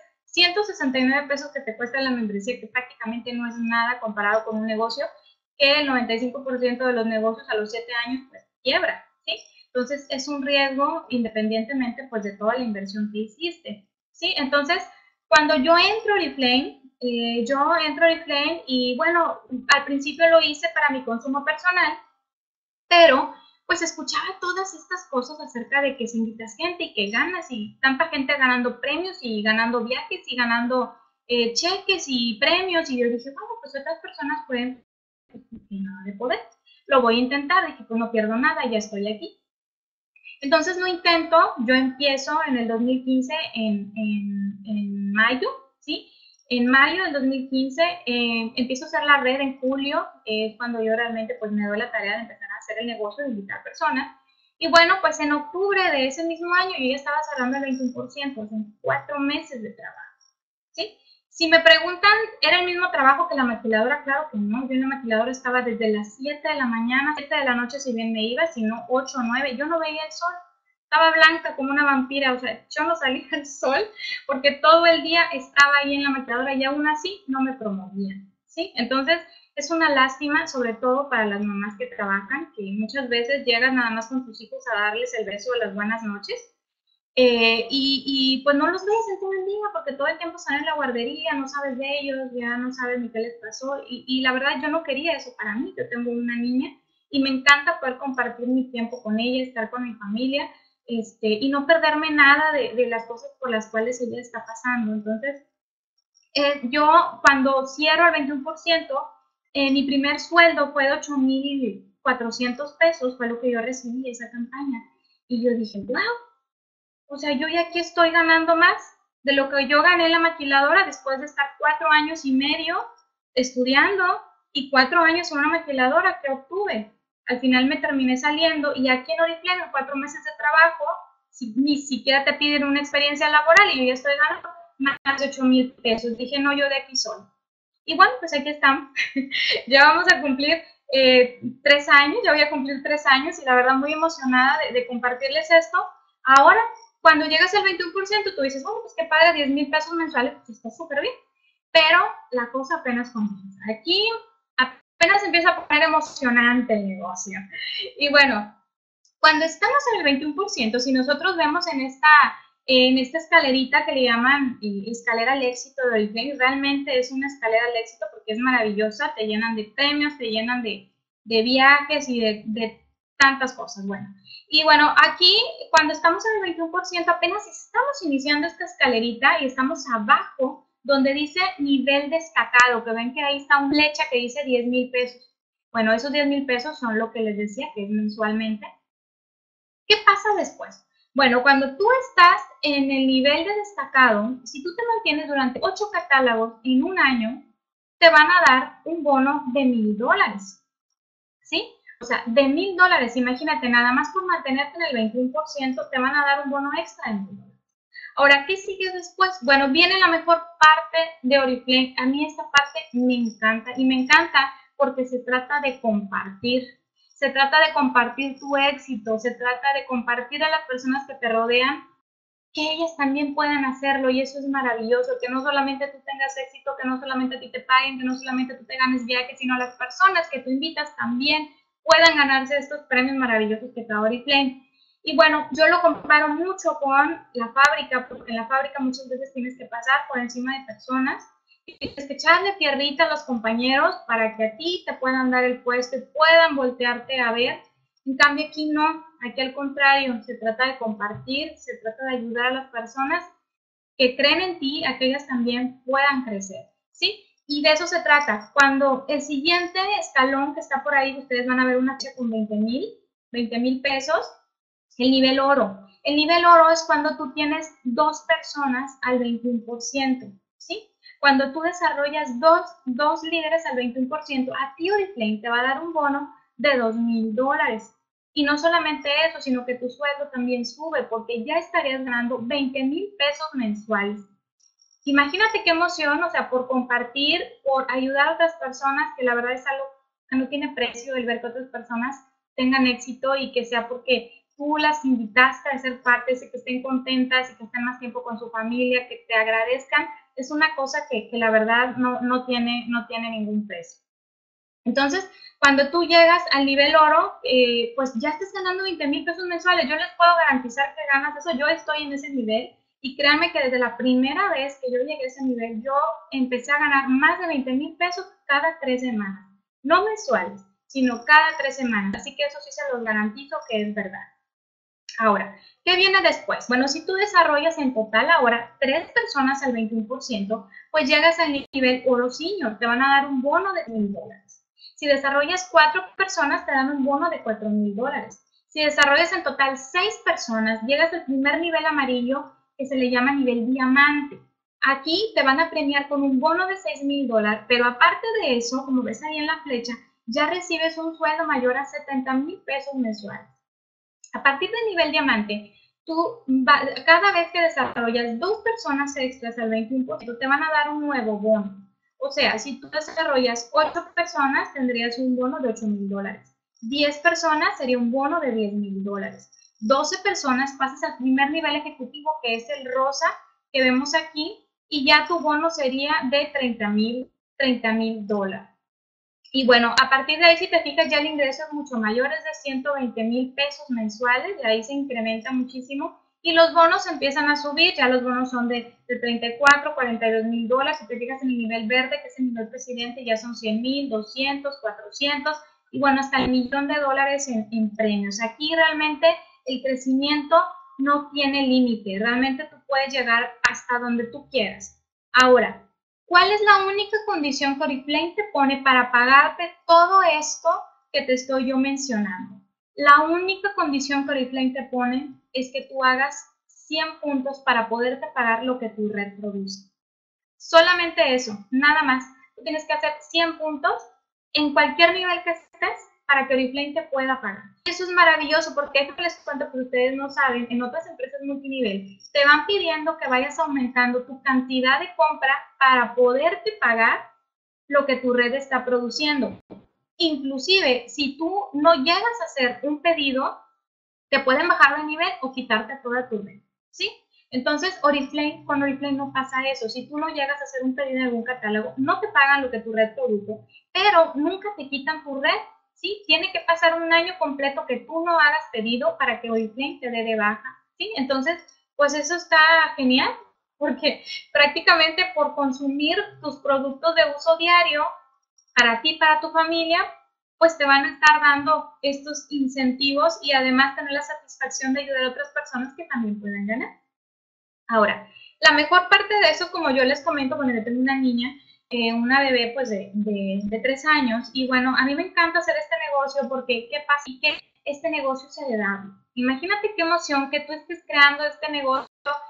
169 pesos que te cuesta la membresía, que prácticamente no es nada comparado con un negocio, que el 95% de los negocios a los 7 años pues quiebra, ¿sí? Entonces es un riesgo independientemente pues de toda la inversión que hiciste, ¿sí? Entonces, cuando yo entro a Oriflame, y bueno, al principio lo hice para mi consumo personal, pero pues escuchaba todas estas cosas acerca de que si invitas gente y que ganas y tanta gente ganando premios y ganando viajes y ganando cheques y premios, y yo dije, bueno, pues otras personas pueden, pues, nada de poder, lo voy a intentar, dije, pues no pierdo nada, ya estoy aquí. Entonces lo intento, yo empiezo en el 2015, en mayo, ¿sí? En mayo del 2015 empiezo a hacer la red en julio, es cuando yo realmente pues me doy la tarea de empezar a hacer el negocio de invitar personas. Y bueno, pues en octubre de ese mismo año yo ya estaba cerrando el 21%, o sea, en 4 meses de trabajo, ¿sí? Si me preguntan, ¿era el mismo trabajo que la maquiladora? Claro que no, yo en la maquiladora estaba desde las 7 de la mañana, 7 de la noche si bien me iba, si no 8 o 9, yo no veía el sol, estaba blanca como una vampira, o sea, yo no salía al sol porque todo el día estaba ahí en la maquiladora y aún así no me promovían, ¿sí? Entonces es una lástima, sobre todo para las mamás que trabajan, que muchas veces llegan nada más con sus hijos a darles el beso de las buenas noches, y pues no los ves en todo el día porque todo el tiempo están en la guardería, no sabes de ellos, ya no sabes ni qué les pasó, y la verdad yo no quería eso para mí. Yo tengo una niña y me encanta poder compartir mi tiempo con ella, estar con mi familia, y no perderme nada de las cosas por las cuales ella está pasando. Entonces, yo cuando cierro el 21%, mi primer sueldo fue de 8,400 pesos, fue lo que yo recibí esa campaña, y yo dije, wow, o sea, yo ya aquí estoy ganando más de lo que yo gané en la maquiladora después de estar 4 años y medio estudiando y 4 años en una maquiladora que obtuve. Al final me terminé saliendo y aquí en Oriflame, en 4 meses de trabajo, ni siquiera te piden una experiencia laboral y yo ya estoy ganando más de 8,000 pesos. Dije, no, yo de aquí soy. Y bueno, pues aquí estamos. Ya vamos a cumplir 3 años, ya voy a cumplir 3 años y la verdad muy emocionada de compartirles esto. Ahora Cuando llegas al 21%, tú dices, bueno, pues qué padre, 10,000 pesos mensuales, pues está súper bien. Pero la cosa apenas comienza. Aquí apenas empieza a poner emocionante el negocio. Y bueno, cuando estamos en el 21%, si nosotros vemos en esta escalerita que le llaman escalera al éxito de Oriflame, realmente es una escalera al éxito porque es maravillosa, te llenan de premios, te llenan de viajes y de tantas cosas. Bueno, y bueno, aquí cuando estamos en el 21%, apenas estamos iniciando esta escalerita y estamos abajo donde dice nivel destacado, que ven que ahí está una flecha que dice 10,000 pesos. Bueno, esos 10,000 pesos son lo que les decía, que es mensualmente. ¿Qué pasa después? Bueno, cuando tú estás en el nivel de destacado, si tú te mantienes durante 8 catálogos en un año, te van a dar un bono de $1,000, ¿sí? O sea, de $1,000, imagínate, nada más por mantenerte en el 21%, te van a dar un bono extra de $1,000. Ahora, ¿qué sigue después? Bueno, viene la mejor parte de Oriflame. A mí esta parte me encanta y me encanta porque se trata de compartir. Se trata de compartir tu éxito, se trata de compartir a las personas que te rodean, que ellas también puedan hacerlo y eso es maravilloso, que no solamente tú tengas éxito, que no solamente a ti te paguen, que no solamente tú te ganes viajes, sino las personas que tú invitas también puedan ganarse estos premios maravillosos que da Oriflame. Y bueno, yo lo comparo mucho con la fábrica, porque en la fábrica muchas veces tienes que pasar por encima de personas, tienes que echarle tierrita a los compañeros para que a ti te puedan dar el puesto y puedan voltearte a ver. En cambio aquí no, aquí al contrario, se trata de compartir, se trata de ayudar a las personas que creen en ti, a que ellas también puedan crecer, ¿sí? Y de eso se trata. Cuando el siguiente escalón que está por ahí, ustedes van a ver una cheque con 20,000 pesos, el nivel oro. El nivel oro es cuando tú tienes 2 personas al 21%, ¿sí? Cuando tú desarrollas dos líderes al 21%, a ti Oriflame te va a dar un bono de $2,000. Y no solamente eso, sino que tu sueldo también sube porque ya estarías ganando 20,000 pesos mensuales. Imagínate qué emoción, o sea, por compartir, por ayudar a otras personas, que la verdad es algo que no tiene precio el ver que otras personas tengan éxito y que sea porque tú las invitaste a ser parte, que estén contentas y que estén más tiempo con su familia, que te agradezcan, es una cosa que la verdad no tiene ningún precio. Entonces, cuando tú llegas al nivel oro, pues ya estás ganando 20,000 pesos mensuales. Yo les puedo garantizar que ganas eso. Yo estoy en ese nivel y créanme que desde la primera vez que yo llegué a ese nivel, yo empecé a ganar más de 20,000 pesos cada 3 semanas. No mensuales, sino cada 3 semanas. Así que eso sí se los garantizo que es verdad. Ahora, ¿qué viene después? Bueno, si tú desarrollas en total ahora 3 personas al 21%, pues llegas al nivel oro senior, te van a dar un bono de $1,000. Si desarrollas 4 personas, te dan un bono de $4,000. Si desarrollas en total 6 personas, llegas al primer nivel amarillo, que se le llama nivel diamante. Aquí te van a premiar con un bono de $6,000, pero aparte de eso, como ves ahí en la flecha, ya recibes un sueldo mayor a 70,000 pesos mensuales. A partir del nivel diamante, cada vez que desarrollas 2 personas extras al 21%, te van a dar un nuevo bono. O sea, si tú desarrollas 8 personas, tendrías un bono de $8,000. 10 personas sería un bono de $10,000. 12 personas pasas al primer nivel ejecutivo, que es el rosa que vemos aquí, y ya tu bono sería de $30,000. Y bueno, a partir de ahí, si te fijas, ya el ingreso es mucho mayor, es de 120,000 pesos mensuales, y ahí se incrementa muchísimo. Y los bonos empiezan a subir, ya los bonos son de 34, $42,000. Si te fijas en el nivel verde, que es el nivel presidente, ya son 100,000, 200, 400, y bueno, hasta el $1,000,000 en premios. Aquí realmente el crecimiento no tiene límite, realmente tú puedes llegar hasta donde tú quieras. Ahora, ¿cuál es la única condición que Oriflame te pone para pagarte todo esto que te estoy yo mencionando? La única condición que Oriflame te pone es que tú hagas 100 puntos para poderte pagar lo que tu red produce. Solamente eso, nada más. Tú tienes que hacer 100 puntos en cualquier nivel que estés para que Oriflame te pueda pagar. Eso es maravilloso porque esto que les cuento que ustedes no saben, en otras empresas multinivel te van pidiendo que vayas aumentando tu cantidad de compra para poderte pagar lo que tu red está produciendo. Inclusive, si tú no llegas a hacer un pedido, te pueden bajar de nivel o quitarte toda tu red. ¿sí? Entonces, con Oriflame no pasa eso. Si tú no llegas a hacer un pedido en algún catálogo, no te pagan lo que tu red produjo, pero nunca te quitan tu red, ¿sí? Tiene que pasar un año completo que tú no hagas pedido para que Oriflame te dé de baja, ¿sí? Entonces, pues eso está genial, porque prácticamente por consumir tus productos de uso diario, para ti, para tu familia, pues te van a estar dando estos incentivos y además tener la satisfacción de ayudar a otras personas que también puedan ganar. Ahora, la mejor parte de eso, como yo les comento, cuando yo tengo una niña, una bebé pues de 3 años, y bueno, a mí me encanta hacer este negocio porque, ¿qué pasa? Y que este negocio es heredable. Imagínate qué emoción que tú estés creando este negocio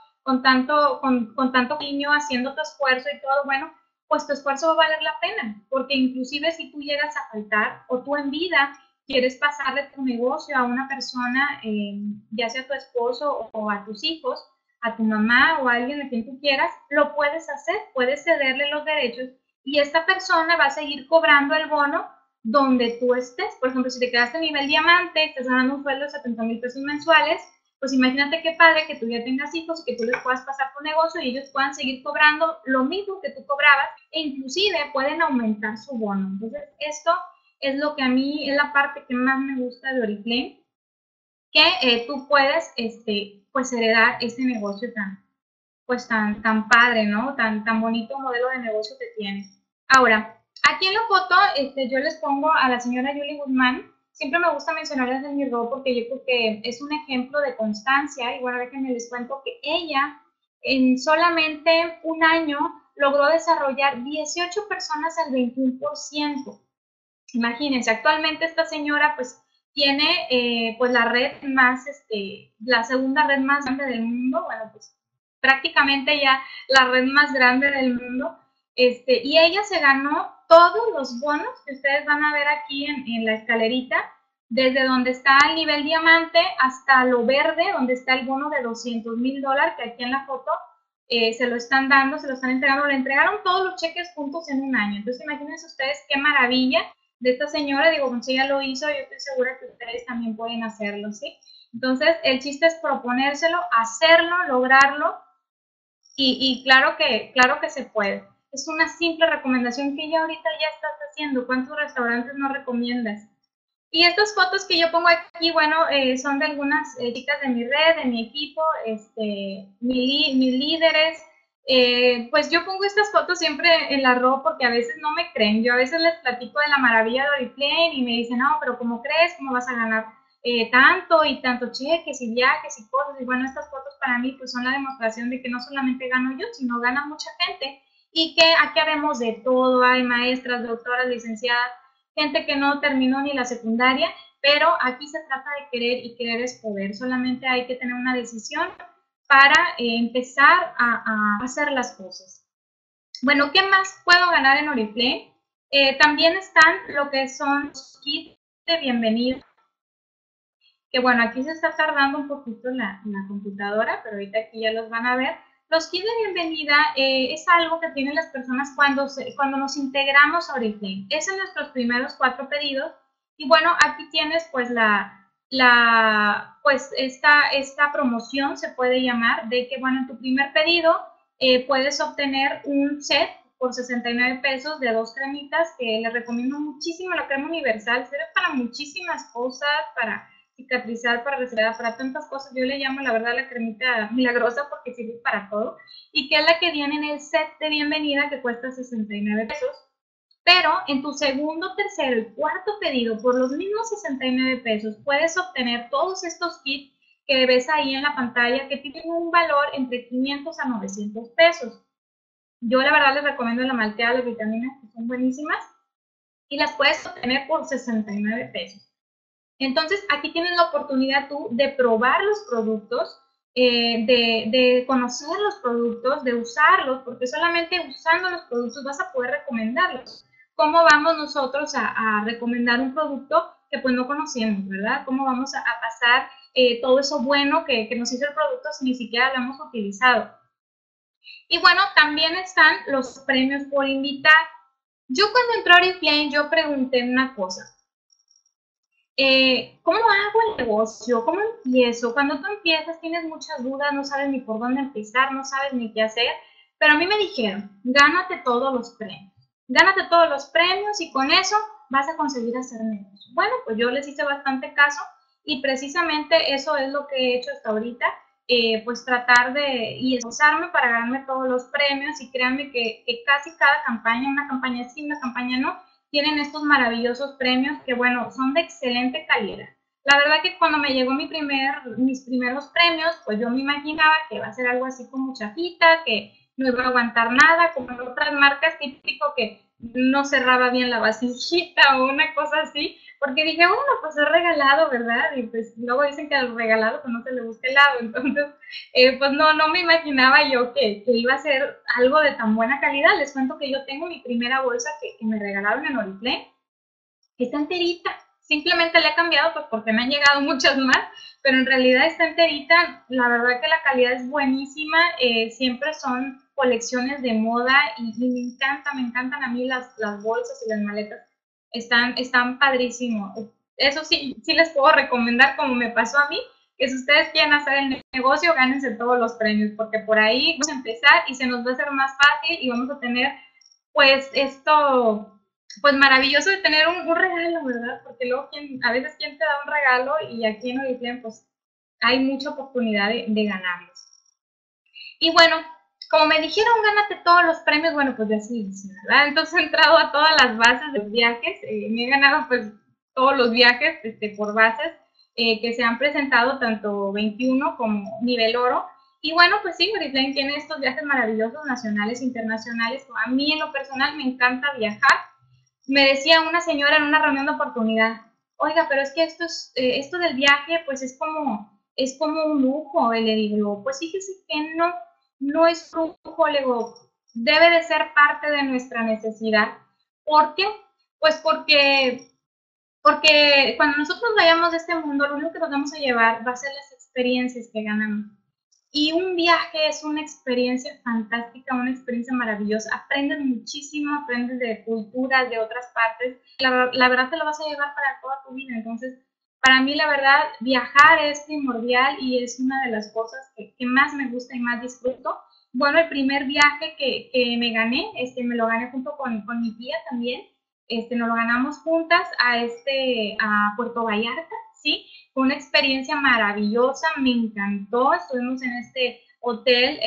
con tanto cariño, haciendo tu esfuerzo y todo, bueno, pues tu esfuerzo va a valer la pena, porque inclusive si tú llegas a faltar o tú en vida quieres pasarle tu negocio a una persona, ya sea tu esposo o a tus hijos, a tu mamá o a alguien a quien tú quieras, lo puedes hacer, puedes cederle los derechos y esta persona va a seguir cobrando el bono donde tú estés. Por ejemplo, si te quedaste a nivel diamante, estás ganando un sueldo de 70,000 pesos mensuales, pues imagínate qué padre que tú ya tengas hijos y que tú les puedas pasar tu negocio y ellos puedan seguir cobrando lo mismo que tú cobrabas e inclusive pueden aumentar su bono. Entonces, esto es lo que a mí es la parte que más me gusta de Oriflame, que tú puedes pues heredar este negocio tan padre, ¿no? Tan bonito modelo de negocio que tiene. Ahora, aquí en la foto yo les pongo a la señora Julie Guzmán. Siempre me gusta mencionarles en mi rol porque yo creo que es un ejemplo de constancia. Y bueno, déjenme les cuento que ella en solamente un año logró desarrollar 18 personas al 21%. Imagínense, actualmente esta señora pues tiene pues la red más, la segunda red más grande del mundo, bueno pues prácticamente ya la red más grande del mundo, y ella se ganó todos los bonos que ustedes van a ver aquí en la escalerita, desde donde está el nivel diamante hasta lo verde, donde está el bono de $200,000, que aquí en la foto se lo están dando, se lo están entregando, le entregaron todos los cheques juntos en un año. Entonces imagínense ustedes qué maravilla de esta señora, digo, si ella lo hizo, yo estoy segura que ustedes también pueden hacerlo, ¿sí? Entonces, el chiste es proponérselo, hacerlo, lograrlo, y claro que se puede. Es una simple recomendación que ya ahorita ya estás haciendo. ¿Cuántos restaurantes no recomiendas? Y estas fotos que yo pongo aquí, bueno, son de algunas chicas de mi red, de mi equipo, mis líderes. Pues yo pongo estas fotos siempre en la RO porque a veces no me creen. Yo a veces les platico de la maravilla de Oriflame y me dicen, no, pero ¿cómo crees? ¿Cómo vas a ganar tanto y tanto cheques y viajes y cosas? Y bueno, estas fotos para mí pues son la demostración de que no solamente gano yo, sino gana mucha gente y que aquí haremos de todo. Hay maestras, doctoras, licenciadas, gente que no terminó ni la secundaria, pero aquí se trata de querer y querer es poder. Solamente hay que tener una decisión para empezar a hacer las cosas. Bueno, ¿qué más puedo ganar en Oriflame? También están lo que son los kits de bienvenida, que bueno, aquí se está tardando un poquito la computadora, pero ahorita aquí ya los van a ver. Los kits de bienvenida es algo que tienen las personas cuando nos integramos a Oriflame. Es en nuestros primeros 4 pedidos. Y bueno, aquí tienes pues pues esta promoción, se puede llamar, de que bueno, en tu primer pedido puedes obtener un set por 69 pesos de 2 cremitas, que les recomiendo muchísimo. La crema universal sirve para muchísimas cosas, para cicatrizar, para restaurar, para tantas cosas. Yo le llamo la verdad la cremita milagrosa porque sirve para todo, y que es la que viene en el set de bienvenida, que cuesta 69 pesos. Pero en tu segundo, tercero y cuarto pedido, por los mismos 69 pesos, puedes obtener todos estos kits que ves ahí en la pantalla, que tienen un valor entre 500 a 900 pesos. Yo la verdad les recomiendo la malteada, las vitaminas, que son buenísimas, y las puedes obtener por 69 pesos. Entonces, aquí tienes la oportunidad tú de probar los productos, de conocer los productos, de usarlos, porque solamente usando los productos vas a poder recomendarlos. ¿Cómo vamos nosotros a recomendar un producto que pues no conocemos, verdad? ¿Cómo vamos a pasar todo eso bueno que nos hizo el producto si ni siquiera lo hemos utilizado? Y bueno, también están los premios por invitar. Yo cuando entré a Oriflame, yo pregunté una cosa. ¿cómo hago el negocio? ¿Cómo empiezo? Cuando tú empiezas tienes muchas dudas, no sabes ni por dónde empezar, no sabes ni qué hacer, pero a mí me dijeron, gánate todos los premios, gánate todos los premios y con eso vas a conseguir hacer negocio. Bueno, pues yo les hice bastante caso y precisamente eso es lo que he hecho hasta ahorita, pues tratar de y esforzarme para ganarme todos los premios y créanme que casi cada campaña, una campaña sí, una campaña no, tienen estos maravillosos premios que, bueno, son de excelente calidad. La verdad que cuando me llegó mis primeros premios, pues yo me imaginaba que iba a ser algo así como chafita, que no iba a aguantar nada, como en otras marcas, típico que no cerraba bien la vasijita o una cosa así, porque dije, bueno, pues es regalado, ¿verdad? Y pues luego dicen que al regalado pues no se le busca el lado, entonces pues no me imaginaba yo que iba a ser algo de tan buena calidad. Les cuento que yo tengo mi primera bolsa que me regalaron en Oriflame, que está enterita. Simplemente la he cambiado pues porque me han llegado muchas más, pero en realidad está enterita. La verdad que la calidad es buenísima. Siempre son colecciones de moda y me encantan a mí las bolsas y las maletas. Están padrísimos. Eso sí, sí les puedo recomendar como me pasó a mí, que si ustedes quieren hacer el negocio, gánense todos los premios, porque por ahí vamos a empezar y se nos va a hacer más fácil y vamos a tener pues esto, pues maravilloso de tener un regalo, ¿verdad? Porque luego a veces quién te da un regalo y aquí en Oriflame pues hay mucha oportunidad de ganarlos. Y bueno, como me dijeron, gánate todos los premios, bueno, pues ya sí, ¿verdad? Entonces he entrado a todas las bases de los viajes, me he ganado pues todos los viajes por bases que se han presentado, tanto 21 como nivel oro. Y bueno, pues sí, Oriflame tiene estos viajes maravillosos, nacionales e internacionales. A mí en lo personal me encanta viajar. Me decía una señora en una reunión de oportunidad, oiga, pero es que esto del viaje pues es como un lujo. Y le digo, pues fíjese que no es un lujo, le digo, debe de ser parte de nuestra necesidad. ¿Por qué? Pues porque cuando nosotros vayamos de este mundo, lo único que nos vamos a llevar va a ser las experiencias que ganamos. Y un viaje es una experiencia fantástica, una experiencia maravillosa. Aprendes muchísimo, aprendes de culturas, de otras partes. La verdad te lo vas a llevar para toda tu vida. Entonces, para mí, la verdad, viajar es primordial y es una de las cosas que más me gusta y más disfruto. Bueno, el primer viaje que me gané, me lo gané junto con mi tía también. Nos lo ganamos juntas a Puerto Vallarta, ¿sí? Fue una experiencia maravillosa, me encantó. Estuvimos en este hotel,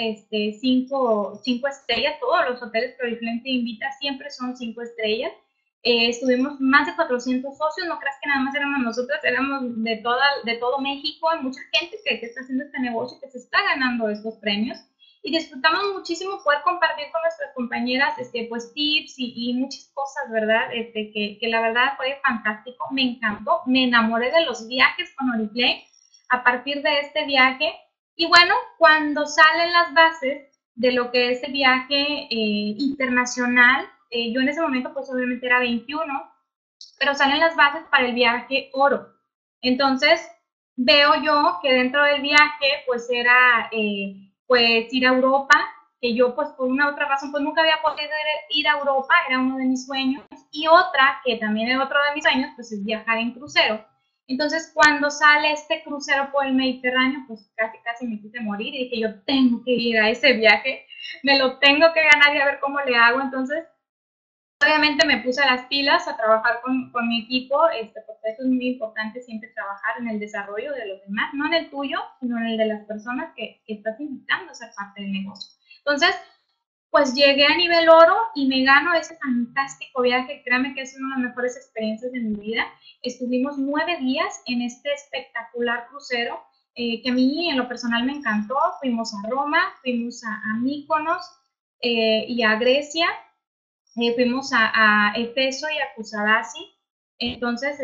cinco estrellas. Todos los hoteles que Oriflame te invita siempre son 5 estrellas. Estuvimos más de 400 socios, no creas que nada más éramos nosotros, éramos de todo México. Hay mucha gente que está haciendo este negocio, que se está ganando estos premios. Y disfrutamos muchísimo poder compartir con nuestras compañeras pues tips y muchas cosas, ¿verdad? Que la verdad fue fantástico, me encantó, me enamoré de los viajes con Oriflame a partir de este viaje. Y bueno, cuando salen las bases de lo que es el viaje internacional, yo en ese momento pues obviamente era 21, pero salen las bases para el viaje oro. Entonces veo yo que dentro del viaje pues era pues ir a Europa, que yo pues por una u otra razón pues nunca había podido ir a Europa, era uno de mis sueños, y otra, que también es otro de mis sueños, pues es viajar en crucero. Entonces cuando sale este crucero por el Mediterráneo, pues casi me quise morir y dije, yo tengo que ir a ese viaje, me lo tengo que ganar y a ver cómo le hago. Entonces obviamente me puse las pilas a trabajar con mi equipo, porque eso es muy importante, siempre trabajar en el desarrollo de los demás, no en el tuyo, sino en el de las personas que estás invitando a ser parte del negocio. Entonces, pues llegué a nivel oro y me gano ese fantástico viaje. Créanme que es una de las mejores experiencias de mi vida. Estuvimos 9 días en este espectacular crucero, que a mí en lo personal me encantó. Fuimos a Roma, fuimos a Mykonos y a Grecia. Fuimos a Efeso y a Kusadasi. Entonces,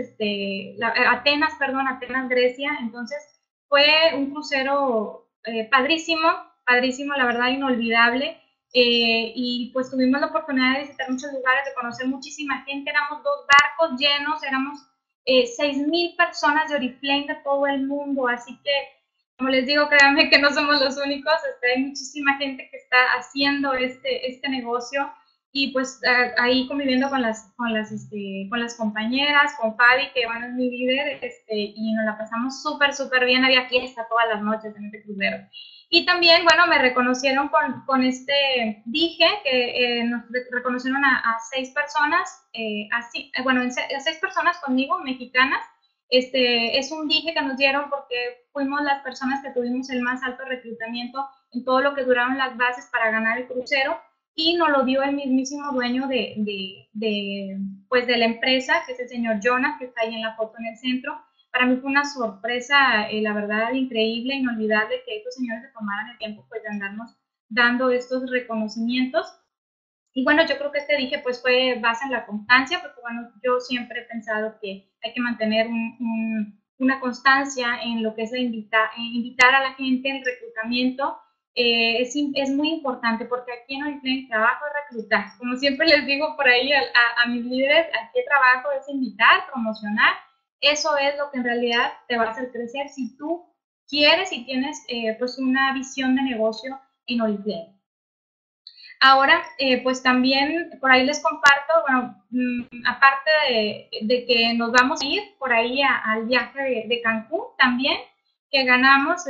Atenas, Grecia. Entonces, fue un crucero padrísimo, padrísimo, la verdad, inolvidable. Y pues tuvimos la oportunidad de visitar muchos lugares, de conocer muchísima gente. Éramos 2 barcos llenos, éramos 6,000 personas de Oriflame de todo el mundo. Así que, como les digo, créanme que no somos los únicos. Hay muchísima gente que está haciendo este negocio. y pues ahí conviviendo con las compañeras, con Fabi, que bueno, es mi líder, y nos la pasamos súper bien, había fiesta todas las noches en este crucero. Y también, bueno, me reconocieron con dije que nos reconocieron a 6 personas, bueno, a 6 personas conmigo, mexicanas. Es un dije que nos dieron porque fuimos las personas que tuvimos el más alto reclutamiento en todo lo que duraron las bases para ganar el crucero, y nos lo dio el mismísimo dueño pues de la empresa, que es el señor Jonas, que está ahí en la foto en el centro. Para mí fue una sorpresa, la verdad, increíble, inolvidable que estos señores se tomaran el tiempo pues de andarnos dando estos reconocimientos. Y bueno, yo creo que dije pues fue base en la constancia, porque bueno, yo siempre he pensado que hay que mantener una constancia en lo que es invitar a la gente, el reclutamiento. Es muy importante, porque aquí en Oriflame el trabajo es reclutar. Como siempre les digo por ahí a mis líderes, aquí el trabajo es invitar, promocionar. Eso es lo que en realidad te va a hacer crecer si tú quieres y tienes pues una visión de negocio en Oriflame. Ahora, pues también por ahí les comparto, bueno, aparte de que nos vamos a ir por ahí al viaje de Cancún también, que ganamos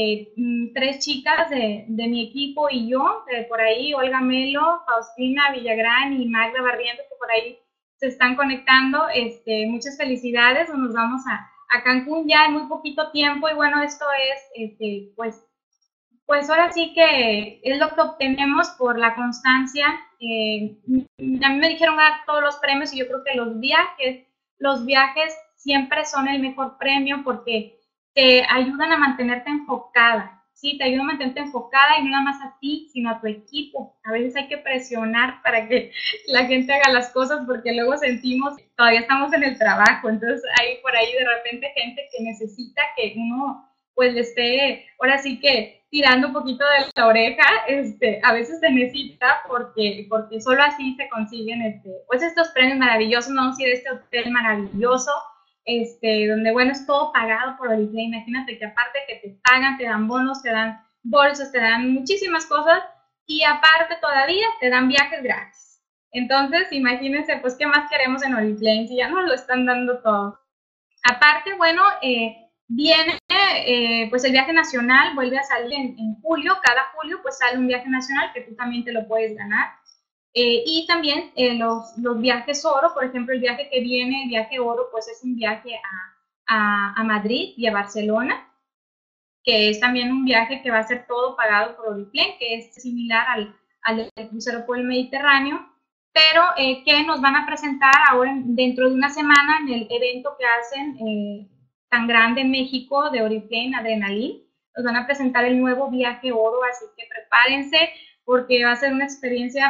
3 chicas de mi equipo y yo, por ahí Olga Melo, Faustina Villagrán y Magda Barrientos, que por ahí se están conectando. Muchas felicidades, nos vamos a Cancún ya en muy poquito tiempo, y bueno, esto es pues ahora sí que es lo que obtenemos por la constancia. A mí me dijeron todos los premios, y yo creo que los viajes siempre son el mejor premio, porque te ayudan a mantenerte enfocada, ¿sí? Te ayudan a mantenerte enfocada, y no nada más a ti, sino a tu equipo. A veces hay que presionar para que la gente haga las cosas, porque luego sentimos que todavía estamos en el trabajo. Entonces hay por ahí de repente gente que necesita que uno pues le esté, ahora sí que tirando un poquito de la oreja. A veces se necesita, porque solo así se consiguen pues estos premios maravillosos. No vamos a ir a este hotel maravilloso, donde bueno, es todo pagado por Oriflame. Imagínate que aparte que te pagan, te dan bonos, te dan bolsas, te dan muchísimas cosas, y aparte todavía te dan viajes gratis. Entonces, imagínense, pues, ¿qué más queremos en Oriflame si ya nos lo están dando todo? Aparte, bueno, viene pues el viaje nacional, vuelve a salir en julio. Cada julio pues sale un viaje nacional que tú también te lo puedes ganar. Y también los viajes oro, por ejemplo, el viaje que viene, el viaje oro, pues es un viaje a Madrid y a Barcelona, que es también un viaje que va a ser todo pagado por Oriflame, que es similar al crucero por el Mediterráneo, pero que nos van a presentar ahora dentro de una semana en el evento que hacen tan grande en México de Oriflame, Adrenalin. Nos van a presentar el nuevo viaje oro, así que prepárense, porque va a ser una experiencia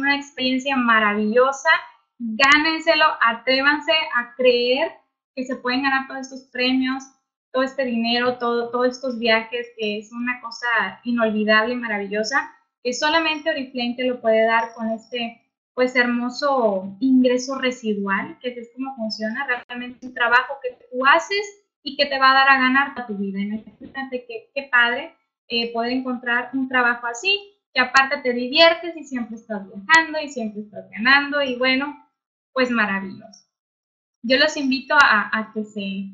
maravillosa. Gánenselo, atrévanse a creer que se pueden ganar todos estos premios, todo este dinero, todos estos viajes, que es una cosa inolvidable y maravillosa, que solamente Oriflame te lo puede dar con pues hermoso ingreso residual, que es como funciona realmente un trabajo que tú haces y que te va a dar a ganar toda tu vida. Imagínate qué padre poder encontrar un trabajo así, que aparte te diviertes y siempre estás viajando y siempre estás ganando, y bueno, pues maravilloso. Yo los invito a que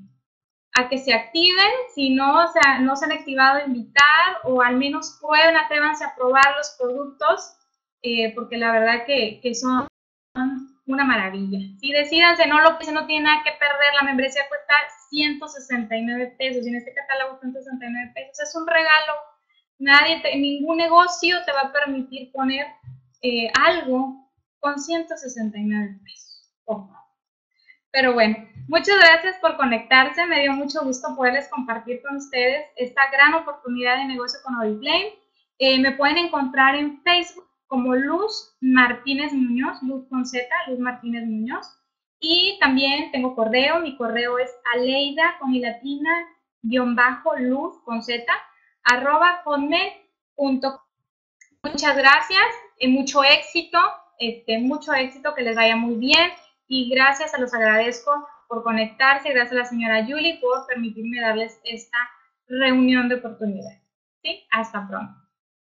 se activen. Si no, no se han activado, invitar, o al menos prueben, atrévanse a probar los productos, porque la verdad que son una maravilla. Si decídanse, no tiene nada que perder. La membresía cuesta 169 pesos, y en este catálogo 169 pesos. Es un regalo. Ningún negocio te va a permitir poner algo con 169 pesos. Por favor. Pero bueno, muchas gracias por conectarse. Me dio mucho gusto poderles compartir con ustedes esta gran oportunidad de negocio con Oriflame. Me pueden encontrar en Facebook como Luz Martínez Muñoz, Luz con Z, Luz Martínez Muñoz. Y también tengo correo. Mi correo es aleida con mi latina _luz con Z @hotmail.com. Muchas gracias, mucho éxito, que les vaya muy bien, y gracias, los agradezco por conectarse. Gracias a la señora Julie por permitirme darles esta reunión de oportunidades. ¿Sí? Hasta pronto.